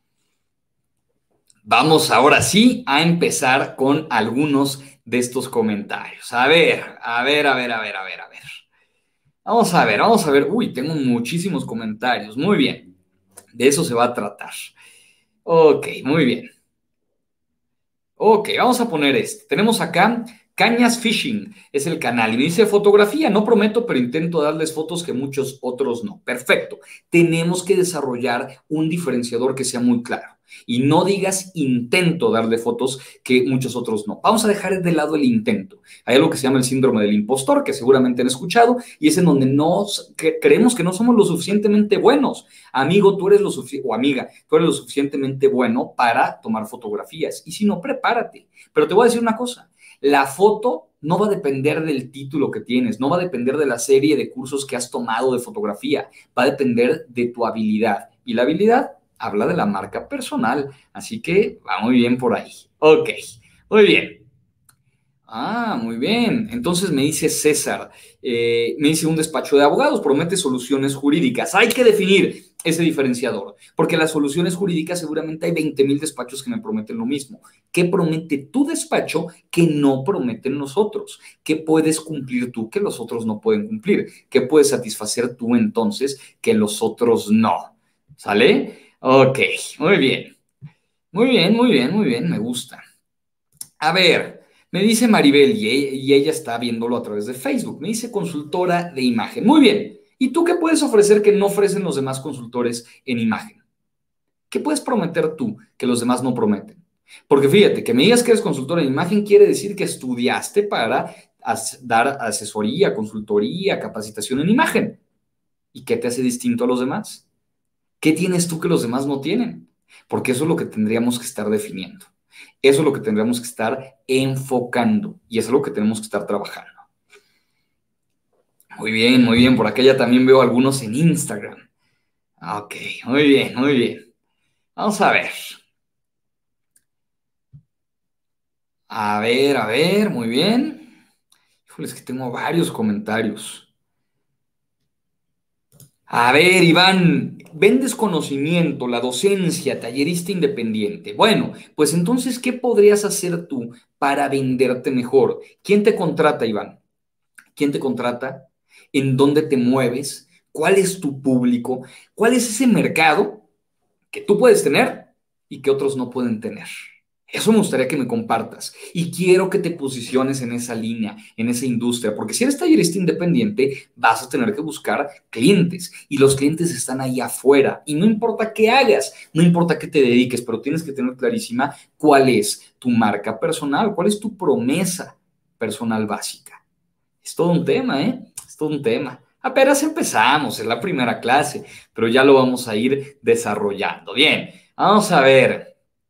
Vamos ahora sí a empezar con algunos de estos comentarios. A ver, a ver, a ver, a ver, a ver, a ver. Vamos a ver, vamos a ver. Uy, tengo muchísimos comentarios. Muy bien. De eso se va a tratar. Ok, muy bien. Ok, vamos a poner este. Tenemos acá Cañas Fishing, es el canal. Y me dice fotografía, no prometo, pero intento darles fotos que muchos otros no. Perfecto. Tenemos que desarrollar un diferenciador que sea muy claro. Y no digas intento darle fotos que muchos otros no. Vamos a dejar de lado el intento. Hay algo que se llama el síndrome del impostor, que seguramente han escuchado, y es en donde creemos que no somos lo suficientemente buenos. Amigo, tú eres o amiga, tú eres lo suficientemente bueno para tomar fotografías. Y si no, prepárate. Pero te voy a decir una cosa. La foto no va a depender del título que tienes, no va a depender de la serie de cursos que has tomado de fotografía, va a depender de tu habilidad. Y la habilidad habla de la marca personal, así que va muy bien por ahí. Ok, muy bien. Ah, muy bien. Entonces me dice César, me dice un despacho de abogados, promete soluciones jurídicas. Hay que definir ese diferenciador, porque las soluciones jurídicas seguramente hay 20,000 despachos que me prometen lo mismo. ¿Qué promete tu despacho que no prometen los otros? ¿Qué puedes cumplir tú que los otros no pueden cumplir? ¿Qué puedes satisfacer tú entonces que los otros no? ¿Sale? Ok, muy bien. Muy bien, muy bien, muy bien, me gusta. A ver, me dice Maribel y ella está viéndolo a través de Facebook. Me dice consultora de imagen. Muy bien. ¿Y tú qué puedes ofrecer que no ofrecen los demás consultores en imagen? ¿Qué puedes prometer tú que los demás no prometen? Porque fíjate, que me digas que eres consultora en imagen quiere decir que estudiaste para dar asesoría, consultoría, capacitación en imagen. ¿Y qué te hace distinto a los demás? ¿Qué tienes tú que los demás no tienen? Porque eso es lo que tendríamos que estar definiendo. Eso es lo que tendríamos que estar enfocando y eso es lo que tenemos que estar trabajando. Muy bien, muy bien. Por acá ya también veo algunos en Instagram. Ok, muy bien, muy bien. Vamos a ver. A ver, muy bien. Híjole, es que tengo varios comentarios. A ver, Iván, vendes conocimiento, la docencia, tallerista independiente. Bueno, pues entonces, ¿qué podrías hacer tú para venderte mejor? ¿Quién te contrata, Iván? ¿Quién te contrata? ¿En dónde te mueves? ¿Cuál es tu público? ¿Cuál es ese mercado que tú puedes tener y que otros no pueden tener? Eso me gustaría que me compartas y quiero que te posiciones en esa línea, en esa industria, porque si eres tallerista independiente, vas a tener que buscar clientes y los clientes están ahí afuera y no importa qué hagas, no importa qué te dediques, pero tienes que tener clarísima cuál es tu marca personal, cuál es tu promesa personal básica. Es todo un tema, ¿eh? Es todo un tema. Apenas empezamos, es la primera clase, pero ya lo vamos a ir desarrollando. Bien, vamos a ver.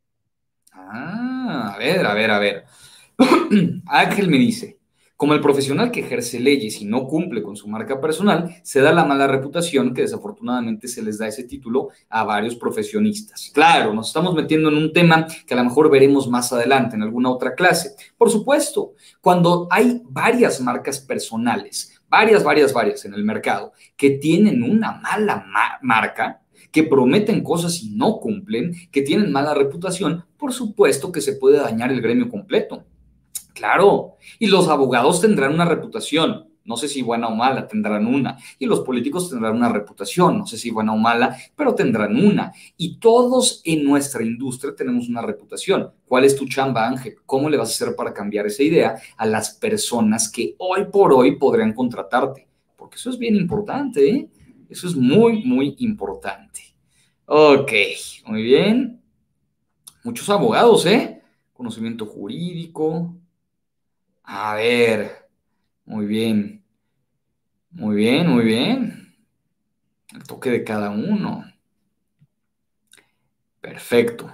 A ver, a ver, a ver. Ángel me dice, como el profesional que ejerce leyes y no cumple con su marca personal, se da la mala reputación que desafortunadamente se les da ese título a varios profesionistas. Claro, nos estamos metiendo en un tema que a lo mejor veremos más adelante en alguna otra clase. Por supuesto, cuando hay varias marcas personales, varias en el mercado, que tienen una mala marca, que prometen cosas y no cumplen, que tienen mala reputación, por supuesto que se puede dañar el gremio completo. Claro, y los abogados tendrán una reputación, no sé si buena o mala, tendrán una. Y los políticos tendrán una reputación, no sé si buena o mala, pero tendrán una. Y todos en nuestra industria tenemos una reputación. ¿Cuál es tu chamba, Ángel? ¿Cómo le vas a hacer para cambiar esa idea a las personas que hoy por hoy podrían contratarte? Porque eso es bien importante, ¿eh? Eso es muy, muy importante. Ok, muy bien. Muchos abogados, ¿eh? Conocimiento jurídico. A ver, muy bien, muy bien, muy bien. El toque de cada uno. Perfecto.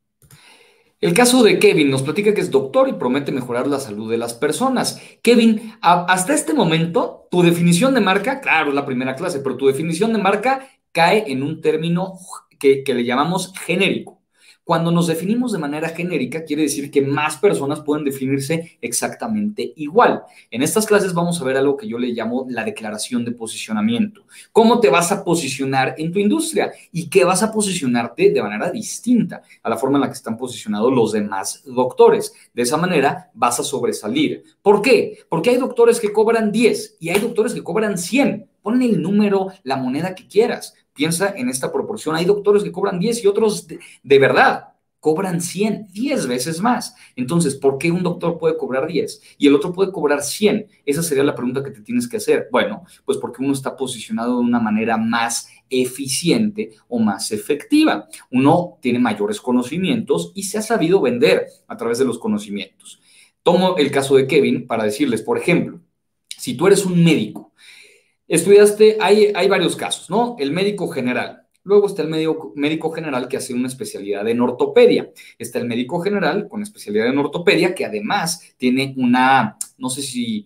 El caso de Kevin nos platica que es doctor y promete mejorar la salud de las personas. Kevin, hasta este momento, tu definición de marca, claro, es la primera clase, pero tu definición de marca cae en un término que le llamamos genérico. Cuando nos definimos de manera genérica, quiere decir que más personas pueden definirse exactamente igual. En estas clases vamos a ver algo que yo le llamo la declaración de posicionamiento. ¿Cómo te vas a posicionar en tu industria? ¿Y qué vas a posicionarte de manera distinta a la forma en la que están posicionados los demás doctores? De esa manera vas a sobresalir. ¿Por qué? Porque hay doctores que cobran 10 y hay doctores que cobran 100. Pon el número, la moneda que quieras. Piensa en esta proporción. Hay doctores que cobran 10 y otros de verdad cobran 100, 10 veces más. Entonces, ¿por qué un doctor puede cobrar 10 y el otro puede cobrar 100? Esa sería la pregunta que te tienes que hacer. Bueno, pues porque uno está posicionado de una manera más eficiente o más efectiva. Uno tiene mayores conocimientos y se ha sabido vender a través de los conocimientos. Tomo el caso de Kevin para decirles, por ejemplo, si tú eres un médico, estudiaste, hay varios casos, ¿no? El médico general. Luego está el médico general que hace una especialidad en ortopedia. Está el médico general con especialidad en ortopedia que además tiene una, no sé si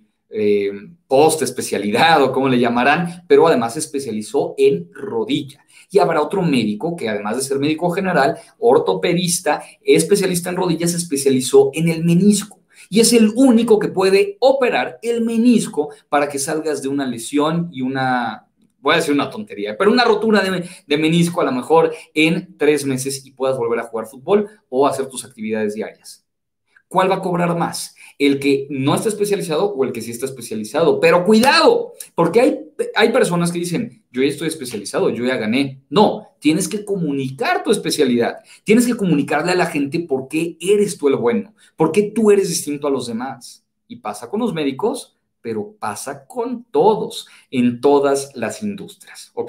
post especialidad o cómo le llamarán, pero además se especializó en rodilla. Y habrá otro médico que además de ser médico general, ortopedista, especialista en rodillas, se especializó en el menisco. Y es el único que puede operar el menisco para que salgas de una lesión y una, voy a decir una tontería, pero una rotura de menisco a lo mejor en 3 meses y puedas volver a jugar fútbol o hacer tus actividades diarias. ¿Cuál va a cobrar más? ¿El que no está especializado o el que sí está especializado? Pero cuidado, porque hay personas que dicen, yo ya estoy especializado, yo ya gané. No, tienes que comunicar tu especialidad. Tienes que comunicarle a la gente por qué eres tú el bueno, por qué tú eres distinto a los demás. Y pasa con los médicos, pero pasa con todos, en todas las industrias. ¿Ok?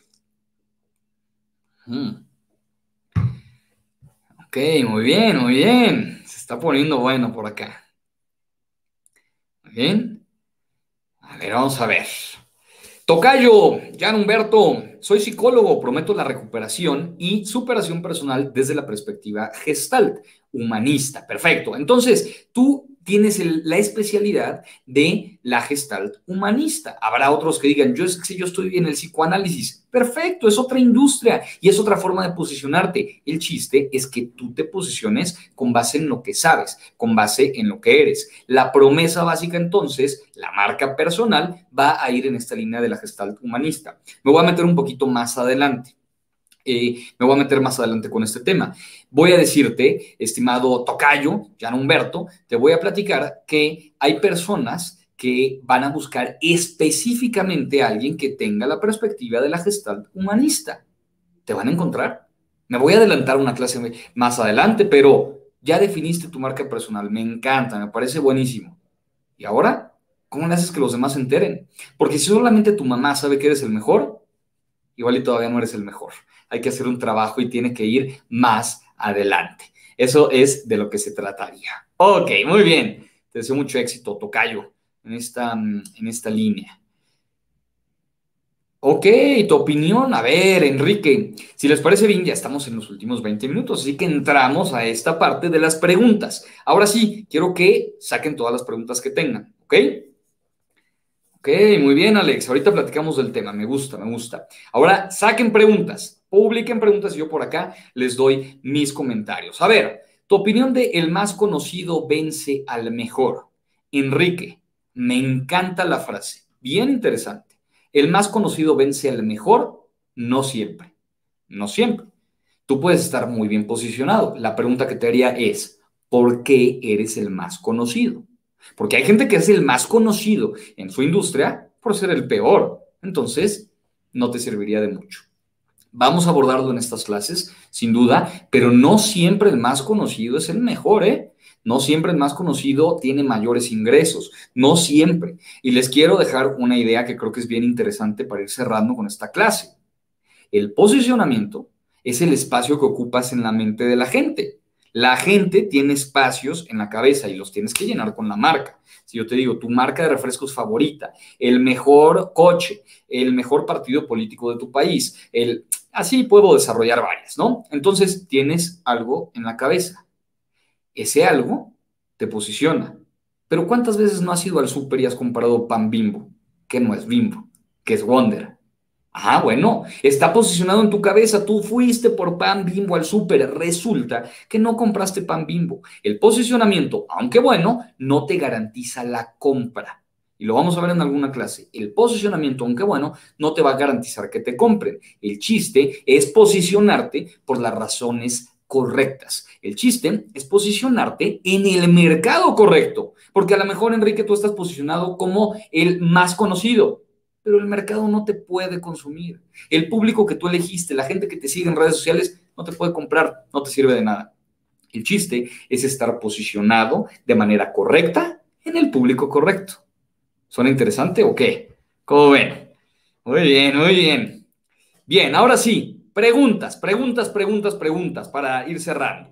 Hmm. Ok, muy bien, muy bien. Se está poniendo bueno por acá. Muy bien. A ver, vamos a ver. Tocayo, Jan Humberto, soy psicólogo, prometo la recuperación y superación personal desde la perspectiva gestalt, humanista. Perfecto. Entonces, tú tienes la especialidad de la gestalt humanista. Habrá otros que digan, yo estoy en el psicoanálisis. Perfecto, es otra industria y es otra forma de posicionarte. El chiste es que tú te posiciones con base en lo que sabes, con base en lo que eres. La promesa básica, entonces, la marca personal, va a ir en esta línea de la gestalt humanista. Me voy a meter un poquito más adelante. Me voy a meter más adelante con este tema. Voy a decirte, estimado tocayo, Jan Humberto, te voy a platicar que hay personas que van a buscar específicamente a alguien que tenga la perspectiva de la gestalt humanista. ¿Te van a encontrar? Me voy a adelantar una clase más adelante, pero ya definiste tu marca personal. Me encanta, me parece buenísimo. ¿Y ahora? ¿Cómo le haces que los demás se enteren? Porque si solamente tu mamá sabe que eres el mejor, igual y todavía no eres el mejor. Hay que hacer un trabajo y tiene que ir más adelante. Eso es de lo que se trataría. Ok, muy bien. Te deseo mucho éxito, tocayo, en esta línea. Ok, tu opinión. A ver, Enrique, si les parece bien, ya estamos en los últimos 20 minutos, así que entramos a esta parte de las preguntas. Ahora sí, quiero que saquen todas las preguntas que tengan, ¿ok? Ok, muy bien, Alex. Ahorita platicamos del tema. Me gusta, me gusta. Ahora, saquen preguntas, publiquen preguntas y yo por acá les doy mis comentarios. A ver, tu opinión de el más conocido vence al mejor. Enrique, me encanta la frase. Bien interesante. El más conocido vence al mejor, no siempre. No siempre. Tú puedes estar muy bien posicionado. La pregunta que te haría es, ¿por qué eres el más conocido? Porque hay gente que es el más conocido en su industria por ser el peor. Entonces, no te serviría de mucho. Vamos a abordarlo en estas clases, sin duda, pero no siempre el más conocido es el mejor, ¿eh? No siempre el más conocido tiene mayores ingresos, no siempre. Y les quiero dejar una idea que creo que es bien interesante para ir cerrando con esta clase. El posicionamiento es el espacio que ocupas en la mente de la gente. La gente tiene espacios en la cabeza y los tienes que llenar con la marca. Si yo te digo, tu marca de refrescos favorita, el mejor coche, el mejor partido político de tu país, así puedo desarrollar varias, ¿no? Entonces tienes algo en la cabeza. Ese algo te posiciona. Pero ¿cuántas veces no has ido al súper y has comprado pan Bimbo? Que no es Bimbo, que es Wonder. Ah, bueno, está posicionado en tu cabeza. Tú fuiste por pan Bimbo al súper. Resulta que no compraste pan Bimbo. El posicionamiento, aunque bueno, no te garantiza la compra. Y lo vamos a ver en alguna clase. El posicionamiento, aunque bueno, no te va a garantizar que te compren. El chiste es posicionarte por las razones correctas. El chiste es posicionarte en el mercado correcto. Porque a lo mejor, Enrique, tú estás posicionado como el más conocido, pero el mercado no te puede consumir. El público que tú elegiste, la gente que te sigue en redes sociales, no te puede comprar, no te sirve de nada. El chiste es estar posicionado de manera correcta en el público correcto. ¿Suena interesante o qué? ¿Cómo ven? Muy bien, muy bien. Bien, ahora sí, preguntas para ir cerrando.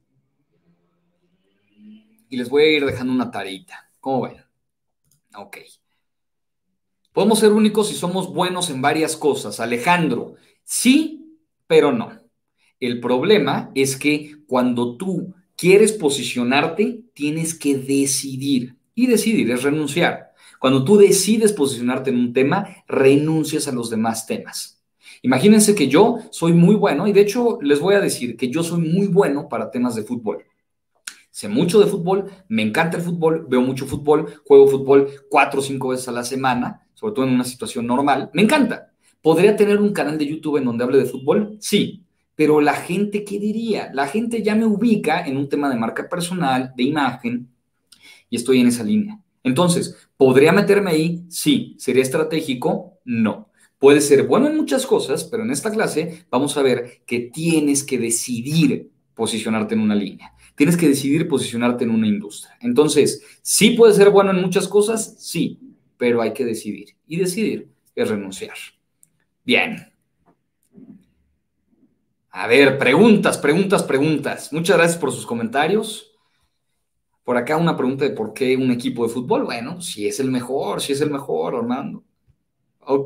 Y les voy a ir dejando una tarita. ¿Cómo ven? Ok. Podemos ser únicos si somos buenos en varias cosas. Alejandro, sí, pero no. El problema es que cuando tú quieres posicionarte, tienes que decidir. Y decidir es renunciar. Cuando tú decides posicionarte en un tema, renuncias a los demás temas. Imagínense que yo soy muy bueno, y de hecho les voy a decir que yo soy muy bueno para temas de fútbol. Sé mucho de fútbol, me encanta el fútbol, veo mucho fútbol, juego fútbol 4 o 5 veces a la semana, sobre todo en una situación normal. Me encanta. ¿Podría tener un canal de YouTube en donde hable de fútbol? Sí. Pero la gente, ¿qué diría? La gente ya me ubica en un tema de marca personal, de imagen, y estoy en esa línea. Entonces, ¿podría meterme ahí? Sí. ¿Sería estratégico? No. Puede ser bueno en muchas cosas, pero en esta clase vamos a ver que tienes que decidir posicionarte en una línea. Tienes que decidir posicionarte en una industria. Entonces, ¿sí puede ser bueno en muchas cosas? Sí, pero hay que decidir. Y decidir es renunciar. Bien. A ver, preguntas. Muchas gracias por sus comentarios. Por acá una pregunta de por qué un equipo de fútbol. Bueno, si es el mejor, Armando. Ok.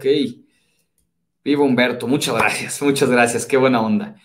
Viva Humberto, muchas gracias, qué buena onda.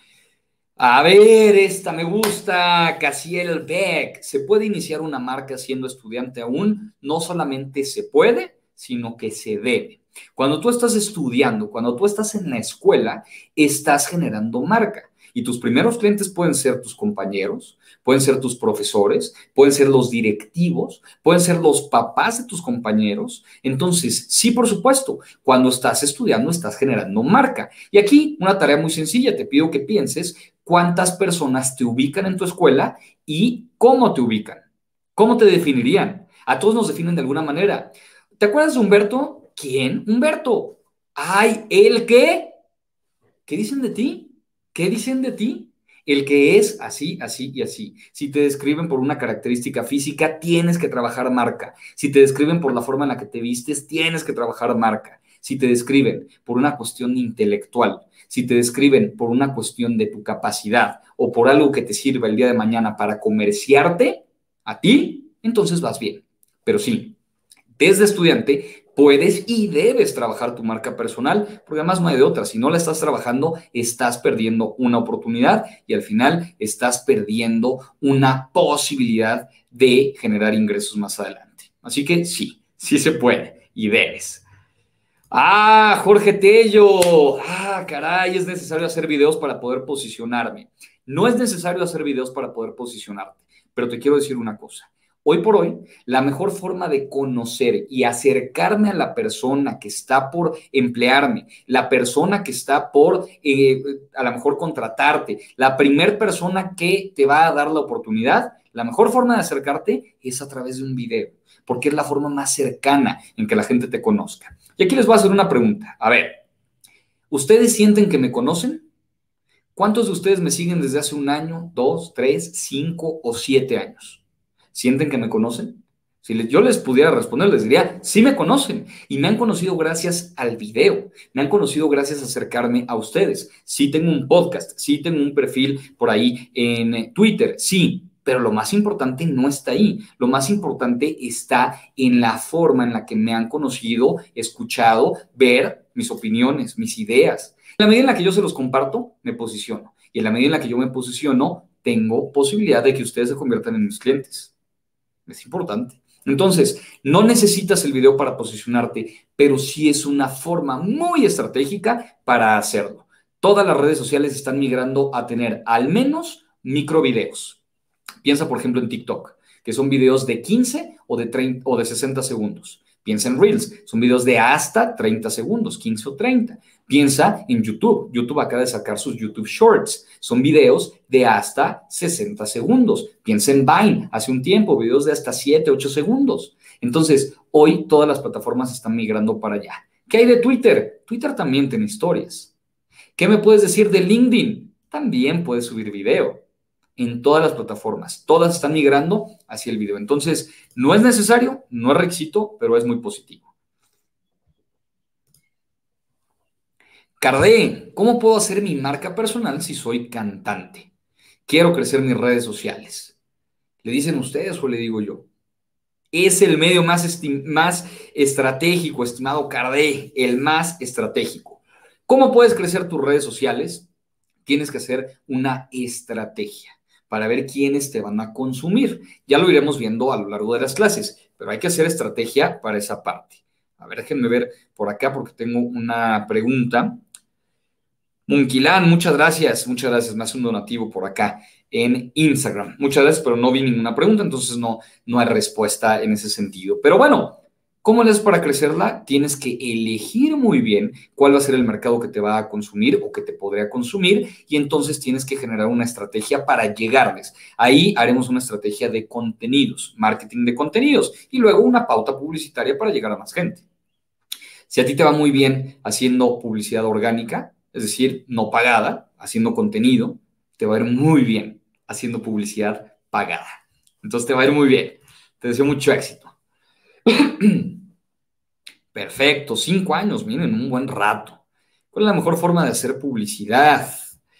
A ver, esta me gusta, Casiel Beck. ¿Se puede iniciar una marca siendo estudiante aún? No solamente se puede, sino que se debe. Cuando tú estás estudiando, cuando tú estás en la escuela, estás generando marca. Y tus primeros clientes pueden ser tus compañeros, pueden ser tus profesores, pueden ser los directivos, pueden ser los papás de tus compañeros. Entonces, sí, por supuesto, cuando estás estudiando, estás generando marca. Y aquí una tarea muy sencilla, te pido que pienses cuántas personas te ubican en tu escuela y cómo te ubican, cómo te definirían. A todos nos definen de alguna manera. ¿Te acuerdas de Humberto? ¿Quién? Humberto. Ay, ¿el qué? ¿Qué dicen de ti? ¿Qué dicen de ti? El que es así, así y así. Si te describen por una característica física, tienes que trabajar marca. Si te describen por la forma en la que te vistes, tienes que trabajar marca. Si te describen por una cuestión intelectual, si te describen por una cuestión de tu capacidad o por algo que te sirva el día de mañana para comerciarte a ti, entonces vas bien. Pero sí, desde estudiante puedes y debes trabajar tu marca personal, porque además no hay de otra. Si no la estás trabajando, estás perdiendo una oportunidad y al final estás perdiendo una posibilidad de generar ingresos más adelante. Así que sí, sí se puede y debes. Ah, Jorge Tello. Ah, caray, es necesario hacer videos para poder posicionarme. No es necesario hacer videos para poder posicionarte, pero te quiero decir una cosa. Hoy por hoy, la mejor forma de conocer y acercarme a la persona que está por emplearme, la persona que está por a lo mejor contratarte, la primer persona que te va a dar la oportunidad, la mejor forma de acercarte es a través de un video, porque es la forma más cercana en que la gente te conozca. Y aquí les voy a hacer una pregunta. A ver, ¿ustedes sienten que me conocen? ¿Cuántos de ustedes me siguen desde hace 1 año, 2, 3, 5 o 7 años? ¿Sienten que me conocen? Yo les pudiera responder, les diría, sí me conocen y me han conocido gracias al video, me han conocido gracias a acercarme a ustedes. Sí tengo un podcast, sí tengo un perfil por ahí en Twitter, sí, pero lo más importante no está ahí. Lo más importante está en la forma en la que me han conocido, escuchado, ver mis opiniones, mis ideas. En la medida en la que yo se los comparto, me posiciono. Y en la medida en la que yo me posiciono, tengo posibilidad de que ustedes se conviertan en mis clientes. Es importante. Entonces, no necesitas el video para posicionarte, pero sí es una forma muy estratégica para hacerlo. Todas las redes sociales están migrando a tener al menos microvideos. Piensa, por ejemplo, en TikTok, que son videos de 15 o de 30 o de 60 segundos. Piensa en Reels, son videos de hasta 30 segundos, 15 o 30. Piensa en YouTube. YouTube acaba de sacar sus YouTube Shorts. Son videos de hasta 60 segundos. Piensa en Vine, hace un tiempo, videos de hasta 7, 8 segundos. Entonces, hoy todas las plataformas están migrando para allá. ¿Qué hay de Twitter? Twitter también tiene historias. ¿Qué me puedes decir de LinkedIn? También puedes subir video en todas las plataformas. Todas están migrando hacia el video. Entonces, no es necesario, no es requisito, pero es muy positivo. Cardé, ¿cómo puedo hacer mi marca personal si soy cantante? Quiero crecer mis redes sociales. ¿Le dicen ustedes o le digo yo? Es el medio más estratégico, estimado Cardé, el más estratégico. ¿Cómo puedes crecer tus redes sociales? Tienes que hacer una estrategia para ver quiénes te van a consumir. Ya lo iremos viendo a lo largo de las clases, pero hay que hacer estrategia para esa parte. A ver, déjenme ver por acá porque tengo una pregunta. Munquilán, muchas gracias, me hace un donativo por acá en Instagram. Muchas gracias, pero no vi ninguna pregunta, entonces no hay respuesta en ese sentido. Pero bueno, ¿cómo le haces para crecerla? Tienes que elegir muy bien cuál va a ser el mercado que te va a consumir o que te podría consumir y entonces tienes que generar una estrategia para llegarles. Ahí haremos una estrategia de contenidos, marketing de contenidos y luego una pauta publicitaria para llegar a más gente. Si a ti te va muy bien haciendo publicidad orgánica, es decir, no pagada, haciendo contenido, te va a ir muy bien haciendo publicidad pagada. Entonces te va a ir muy bien. Te deseo mucho éxito. Perfecto, 5 años, miren, un buen rato. ¿Cuál es la mejor forma de hacer publicidad?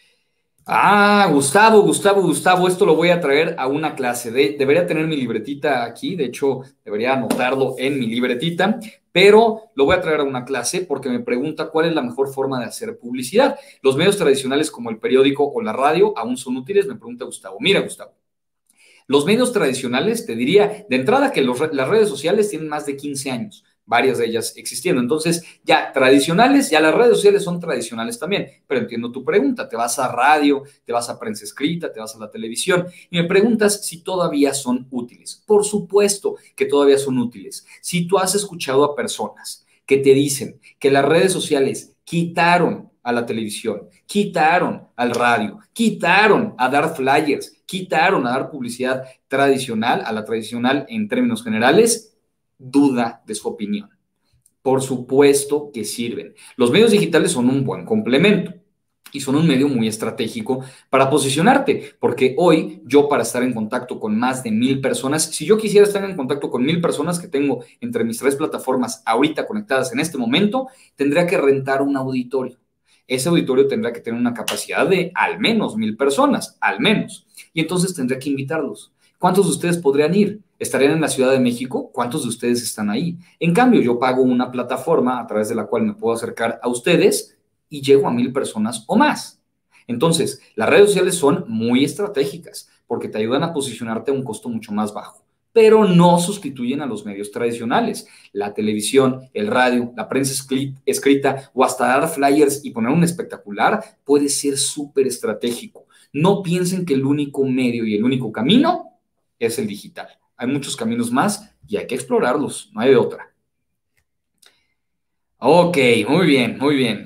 Gustavo, esto lo voy a traer a una clase. Debería tener mi libretita aquí, de hecho, debería anotarlo en mi libretita, pero lo voy a traer a una clase porque me pregunta cuál es la mejor forma de hacer publicidad. Los medios tradicionales como el periódico o la radio aún son útiles, me pregunta Gustavo. Mira, Gustavo, los medios tradicionales, te diría de entrada que las redes sociales tienen más de 15 años, varias de ellas existiendo. Entonces, ya tradicionales, ya las redes sociales son tradicionales también. Pero entiendo tu pregunta, te vas a radio, te vas a prensa escrita, te vas a la televisión y me preguntas si todavía son útiles. Por supuesto que todavía son útiles. Si tú has escuchado a personas que te dicen que las redes sociales quitaron a la televisión, quitaron al radio, quitaron a dar flyers, quitaron a dar publicidad tradicional, a la tradicional en términos generales, duda de su opinión. Por supuesto que sirven. Los medios digitales son un buen complemento y son un medio muy estratégico para posicionarte, porque hoy yo para estar en contacto con más de 1,000 personas, si yo quisiera estar en contacto con 1,000 personas que tengo entre mis 3 plataformas ahorita conectadas en este momento, tendría que rentar un auditorio. Ese auditorio tendrá que tener una capacidad de al menos 1,000 personas, al menos. Y entonces tendré que invitarlos. ¿Cuántos de ustedes podrían ir? ¿Estarían en la Ciudad de México? ¿Cuántos de ustedes están ahí? En cambio, yo pago una plataforma a través de la cual me puedo acercar a ustedes y llego a 1,000 personas o más. Entonces, las redes sociales son muy estratégicas porque te ayudan a posicionarte a un costo mucho más bajo, pero no sustituyen a los medios tradicionales. La televisión, el radio, la prensa escrita o hasta dar flyers y poner un espectacular puede ser súper estratégico. No piensen que el único medio y el único camino es el digital. Hay muchos caminos más y hay que explorarlos, no hay de otra. Ok, muy bien, muy bien.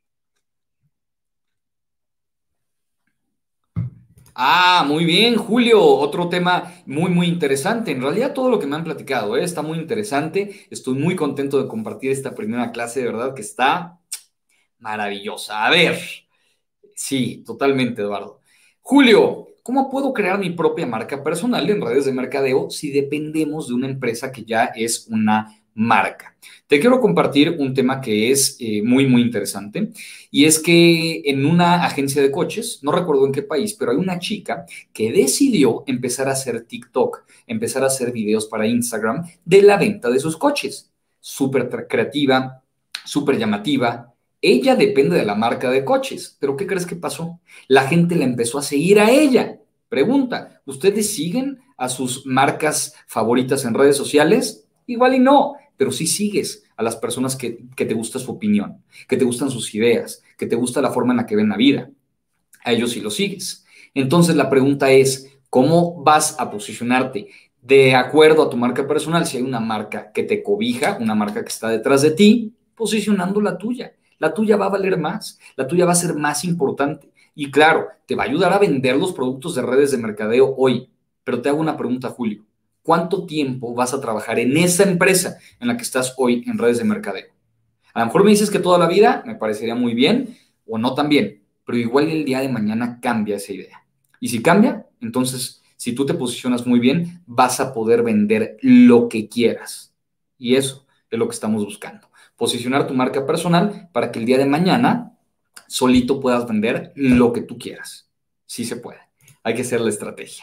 Muy bien, Julio. Otro tema muy, muy interesante. En realidad, todo lo que me han platicado, está muy interesante. Estoy muy contento de compartir esta primera clase, de verdad que está maravillosa. A ver, sí, totalmente, Eduardo. Julio, ¿Cómo puedo crear mi propia marca personal en redes de mercadeo si dependemos de una empresa que ya es una marca? Te quiero compartir un tema que es muy, muy interesante, y es que en una agencia de coches, no recuerdo en qué país, pero hay una chica que decidió empezar a hacer TikTok, empezar a hacer videos para Instagram de la venta de sus coches. Súper creativa, súper llamativa. Ella depende de la marca de coches, pero ¿qué crees que pasó? La gente la empezó a seguir a ella. Pregunta, ¿ustedes siguen a sus marcas favoritas en redes sociales? Igual y no, pero sí sigues a las personas que te gusta su opinión, que te gustan sus ideas, que te gusta la forma en la que ven la vida. A ellos sí los sigues. Entonces la pregunta es, ¿cómo vas a posicionarte de acuerdo a tu marca personal? Si hay una marca que te cobija, una marca que está detrás de ti, posicionando la tuya. La tuya va a valer más, la tuya va a ser más importante. Y claro, te va a ayudar a vender los productos de redes de mercadeo hoy. Pero te hago una pregunta, Julio. ¿Cuánto tiempo vas a trabajar en esa empresa en la que estás hoy en redes de mercadeo? A lo mejor me dices que toda la vida, me parecería muy bien, o no tan bien, pero igual el día de mañana cambia esa idea. Y si cambia, entonces, si tú te posicionas muy bien, vas a poder vender lo que quieras. Y eso es lo que estamos buscando. Posicionar tu marca personal para que el día de mañana solito puedas vender lo que tú quieras. Sí se puede. Hay que hacer la estrategia.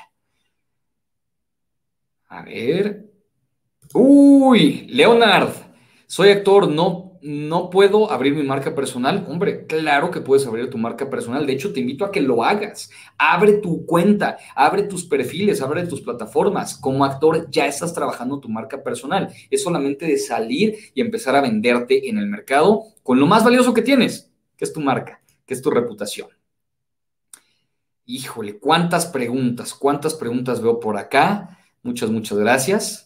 A ver. Uy, Leonard, soy actor, no puedo abrir mi marca personal. Hombre, claro que puedes abrir tu marca personal. De hecho, te invito a que lo hagas. Abre tu cuenta, abre tus perfiles, abre tus plataformas. Como actor ya estás trabajando tu marca personal. Es solamente de salir y empezar a venderte en el mercado con lo más valioso que tienes, que es tu marca, que es tu reputación. Híjole, cuántas preguntas veo por acá. Muchas, muchas gracias.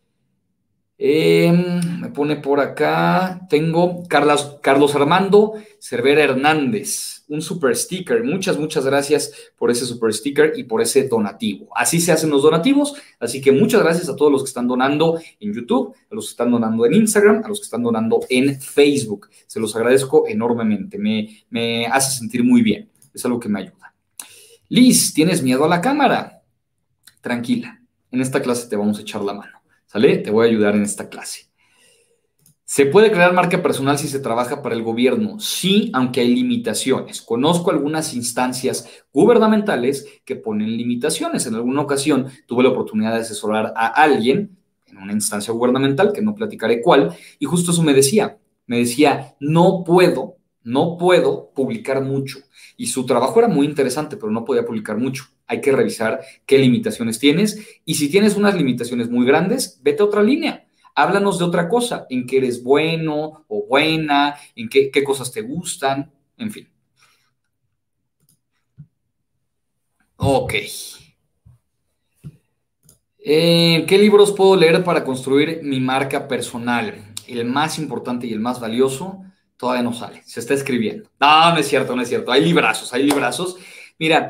Me pone por acá, tengo Carlos Armando Cervera Hernández, un super sticker. Muchas, muchas gracias por ese super sticker y por ese donativo. Así se hacen los donativos, así que muchas gracias a todos los que están donando en YouTube, a los que están donando en Instagram, a los que están donando en Facebook. Se los agradezco enormemente, me hace sentir muy bien, es algo que me ayuda. Liz, ¿tienes miedo a la cámara? Tranquila, en esta clase te vamos a echar la mano. ¿Sale? Te voy a ayudar en esta clase. ¿Se puede crear marca personal si se trabaja para el gobierno? Sí, aunque hay limitaciones. Conozco algunas instancias gubernamentales que ponen limitaciones. En alguna ocasión tuve la oportunidad de asesorar a alguien en una instancia gubernamental, que no platicaré cuál, y justo eso me decía, no puedo publicar mucho. Y su trabajo era muy interesante, pero no podía publicar mucho. Hay que revisar qué limitaciones tienes, y si tienes unas limitaciones muy grandes, vete a otra línea. Háblanos de otra cosa, en qué eres bueno o buena, en qué cosas te gustan, en fin. Ok. ¿Qué libros puedo leer para construir mi marca personal? El más importante y el más valioso todavía no sale, se está escribiendo. No, no es cierto, no es cierto. Hay librazos, hay librazos. Mira,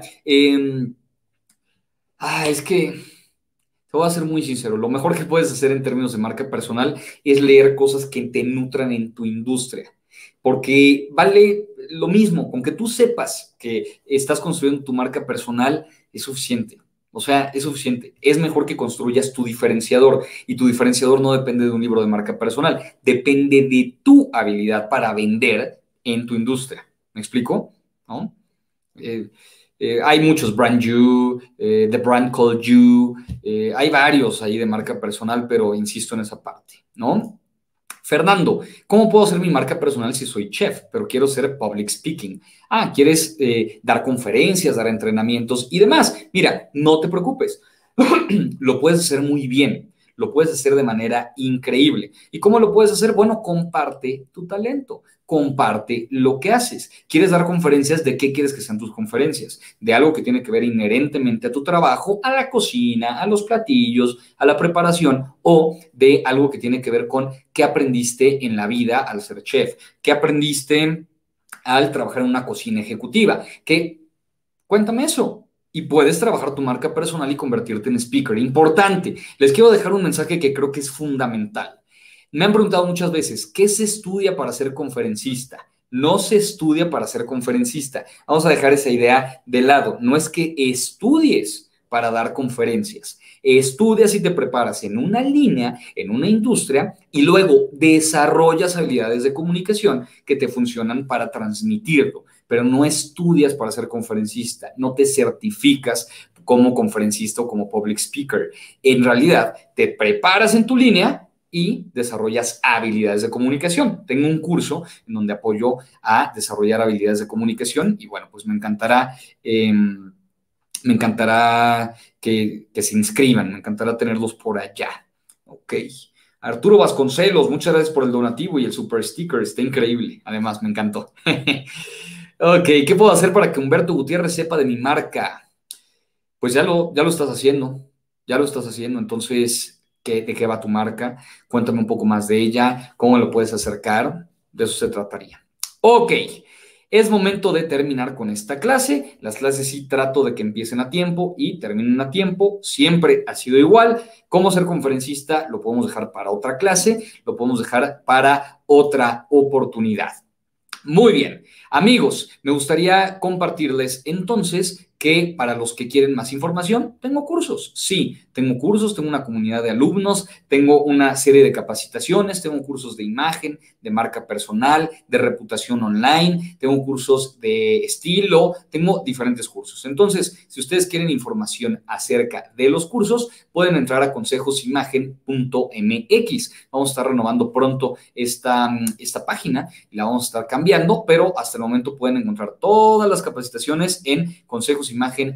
es que te voy a ser muy sincero. Lo mejor que puedes hacer en términos de marca personal es leer cosas que te nutran en tu industria. Porque vale lo mismo, con que tú sepas que estás construyendo tu marca personal, es suficiente. O sea, es suficiente. Es mejor que construyas tu diferenciador. Y tu diferenciador no depende de un libro de marca personal. Depende de tu habilidad para vender en tu industria. ¿Me explico? ¿No? Hay muchos, Brand You, The Brand Called You, hay varios ahí de marca personal, pero insisto en esa parte, ¿no? Fernando, ¿cómo puedo hacer mi marca personal si soy chef, pero quiero ser public speaking? ¿Quieres dar conferencias, dar entrenamientos y demás? Mira, no te preocupes, lo puedes hacer muy bien, lo puedes hacer de manera increíble. ¿Y cómo lo puedes hacer? Bueno, comparte tu talento, comparte lo que haces. ¿Quieres dar conferencias? ¿De qué quieres que sean tus conferencias? ¿De algo que tiene que ver inherentemente a tu trabajo, a la cocina, a los platillos, a la preparación, o de algo que tiene que ver con qué aprendiste en la vida al ser chef? ¿Qué aprendiste al trabajar en una cocina ejecutiva? Cuéntame eso. Y puedes trabajar tu marca personal y convertirte en speaker. Importante. Les quiero dejar un mensaje que creo que es fundamental. Me han preguntado muchas veces, ¿qué se estudia para ser conferencista? No se estudia para ser conferencista. Vamos a dejar esa idea de lado. No es que estudies para dar conferencias. Estudias y te preparas en una línea, en una industria, y luego desarrollas habilidades de comunicación que te funcionan para transmitirlo. Pero no estudias para ser conferencista, no te certificas como conferencista o como public speaker. En realidad, te preparas en tu línea y desarrollas habilidades de comunicación. Tengo un curso en donde apoyo a desarrollar habilidades de comunicación y bueno, pues me encantará que se inscriban, me encantará tenerlos por allá. Ok. Arturo Vasconcelos, muchas gracias por el donativo y el super sticker, está increíble. Además, me encantó. Ok, ¿qué puedo hacer para que Humberto Gutiérrez sepa de mi marca? Pues ya lo estás haciendo, ya lo estás haciendo. Entonces, ¿de qué va tu marca? Cuéntame un poco más de ella, cómo lo puedes acercar. De eso se trataría. Ok, es momento de terminar con esta clase. Las clases sí trato de que empiecen a tiempo y terminen a tiempo. Siempre ha sido igual. Cómo ser conferencista lo podemos dejar para otra clase, lo podemos dejar para otra oportunidad. Muy bien, amigos, me gustaría compartirles entonces que para los que quieren más información, tengo cursos. Sí, tengo cursos, tengo una comunidad de alumnos, tengo una serie de capacitaciones, tengo cursos de imagen, de marca personal, de reputación online, tengo cursos de estilo, tengo diferentes cursos. Entonces, si ustedes quieren información acerca de los cursos, pueden entrar a consejosimagen.mx. Vamos a estar renovando pronto esta página y la vamos a estar cambiando, pero hasta el momento pueden encontrar todas las capacitaciones en consejosimagen.mx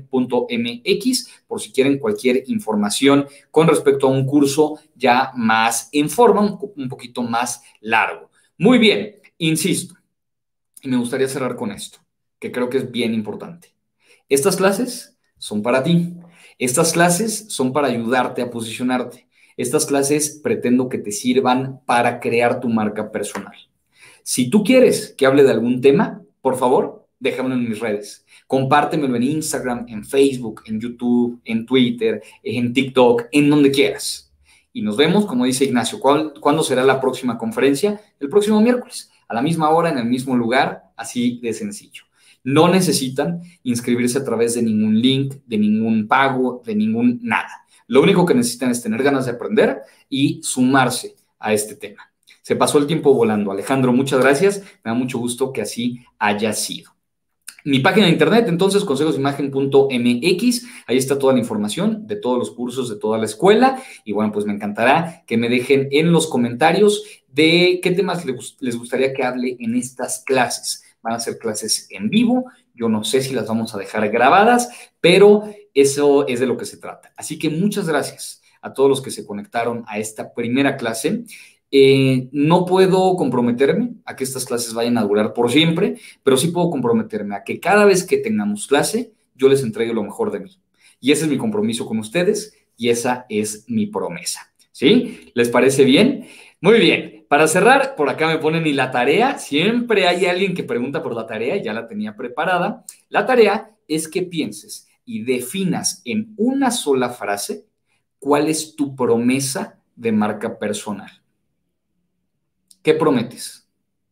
por si quieren cualquier información con respecto a un curso ya más en forma, un poquito más largo. Muy bien, insisto, y me gustaría cerrar con esto, que creo que es bien importante. Estas clases son para ti. Estas clases son para ayudarte a posicionarte. Estas clases pretendo que te sirvan para crear tu marca personal. Si tú quieres que hable de algún tema, por favor, déjamelo en mis redes. Compártemelo en Instagram, en Facebook, en YouTube, en Twitter, en TikTok, en donde quieras. Y nos vemos, como dice Ignacio. ¿Cuándo será la próxima conferencia? El próximo miércoles, a la misma hora, en el mismo lugar, así de sencillo. No necesitan inscribirse a través de ningún link, de ningún pago, de ningún nada. Lo único que necesitan es tener ganas de aprender y sumarse a este tema. Se pasó el tiempo volando. Alejandro, muchas gracias. Me da mucho gusto que así haya sido. Mi página de internet, entonces, consejosimagen.mx. Ahí está toda la información de todos los cursos, de toda la escuela. Y bueno, pues me encantará que me dejen en los comentarios de qué temas les gustaría que hable en estas clases. Van a ser clases en vivo. Yo no sé si las vamos a dejar grabadas, pero eso es de lo que se trata. Así que muchas gracias a todos los que se conectaron a esta primera clase. No puedo comprometerme a que estas clases vayan a durar por siempre, pero sí puedo comprometerme a que cada vez que tengamos clase, yo les entregue lo mejor de mí. Y ese es mi compromiso con ustedes y esa es mi promesa. ¿Sí? ¿Les parece bien? Muy bien. Para cerrar, por acá me ponen y la tarea. Siempre hay alguien que pregunta por la tarea, ya la tenía preparada. La tarea es que pienses y definas en una sola frase cuál es tu promesa de marca personal. ¿Qué prometes?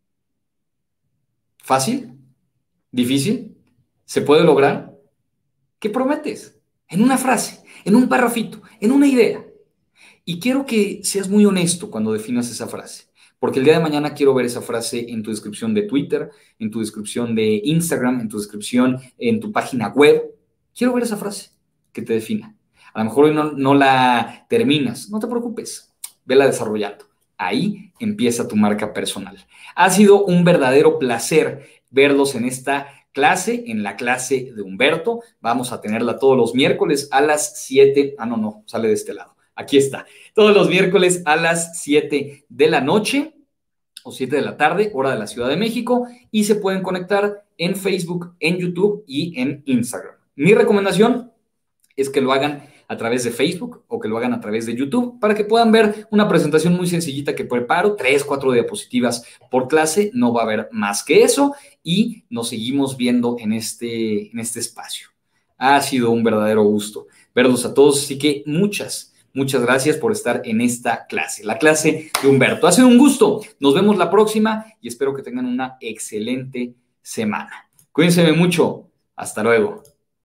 ¿Fácil? ¿Difícil? ¿Se puede lograr? ¿Qué prometes? En una frase, en un parrafito, en una idea. Y quiero que seas muy honesto cuando definas esa frase, porque el día de mañana quiero ver esa frase en tu descripción de Twitter, en tu descripción de Instagram, en tu descripción en tu página web. Quiero ver esa frase que te defina. A lo mejor hoy no la terminas, no te preocupes, vela desarrollando. Ahí empieza tu marca personal. Ha sido un verdadero placer verlos en esta clase, en la clase de Humberto. Vamos a tenerla todos los miércoles a las 7. No, sale de este lado. Aquí está. Todos los miércoles a las 7 de la noche o 7 de la tarde, hora de la Ciudad de México, y se pueden conectar en Facebook, en YouTube y en Instagram. Mi recomendación es que lo hagan a través de Facebook o que lo hagan a través de YouTube para que puedan ver una presentación muy sencillita que preparo, 3, 4 diapositivas por clase, no va a haber más que eso y nos seguimos viendo en este espacio. Ha sido un verdadero gusto verlos a todos, así que muchas muchas gracias por estar en esta clase, la clase de Humberto. Ha sido un gusto. Nos vemos la próxima y espero que tengan una excelente semana. Cuídense mucho. Hasta luego.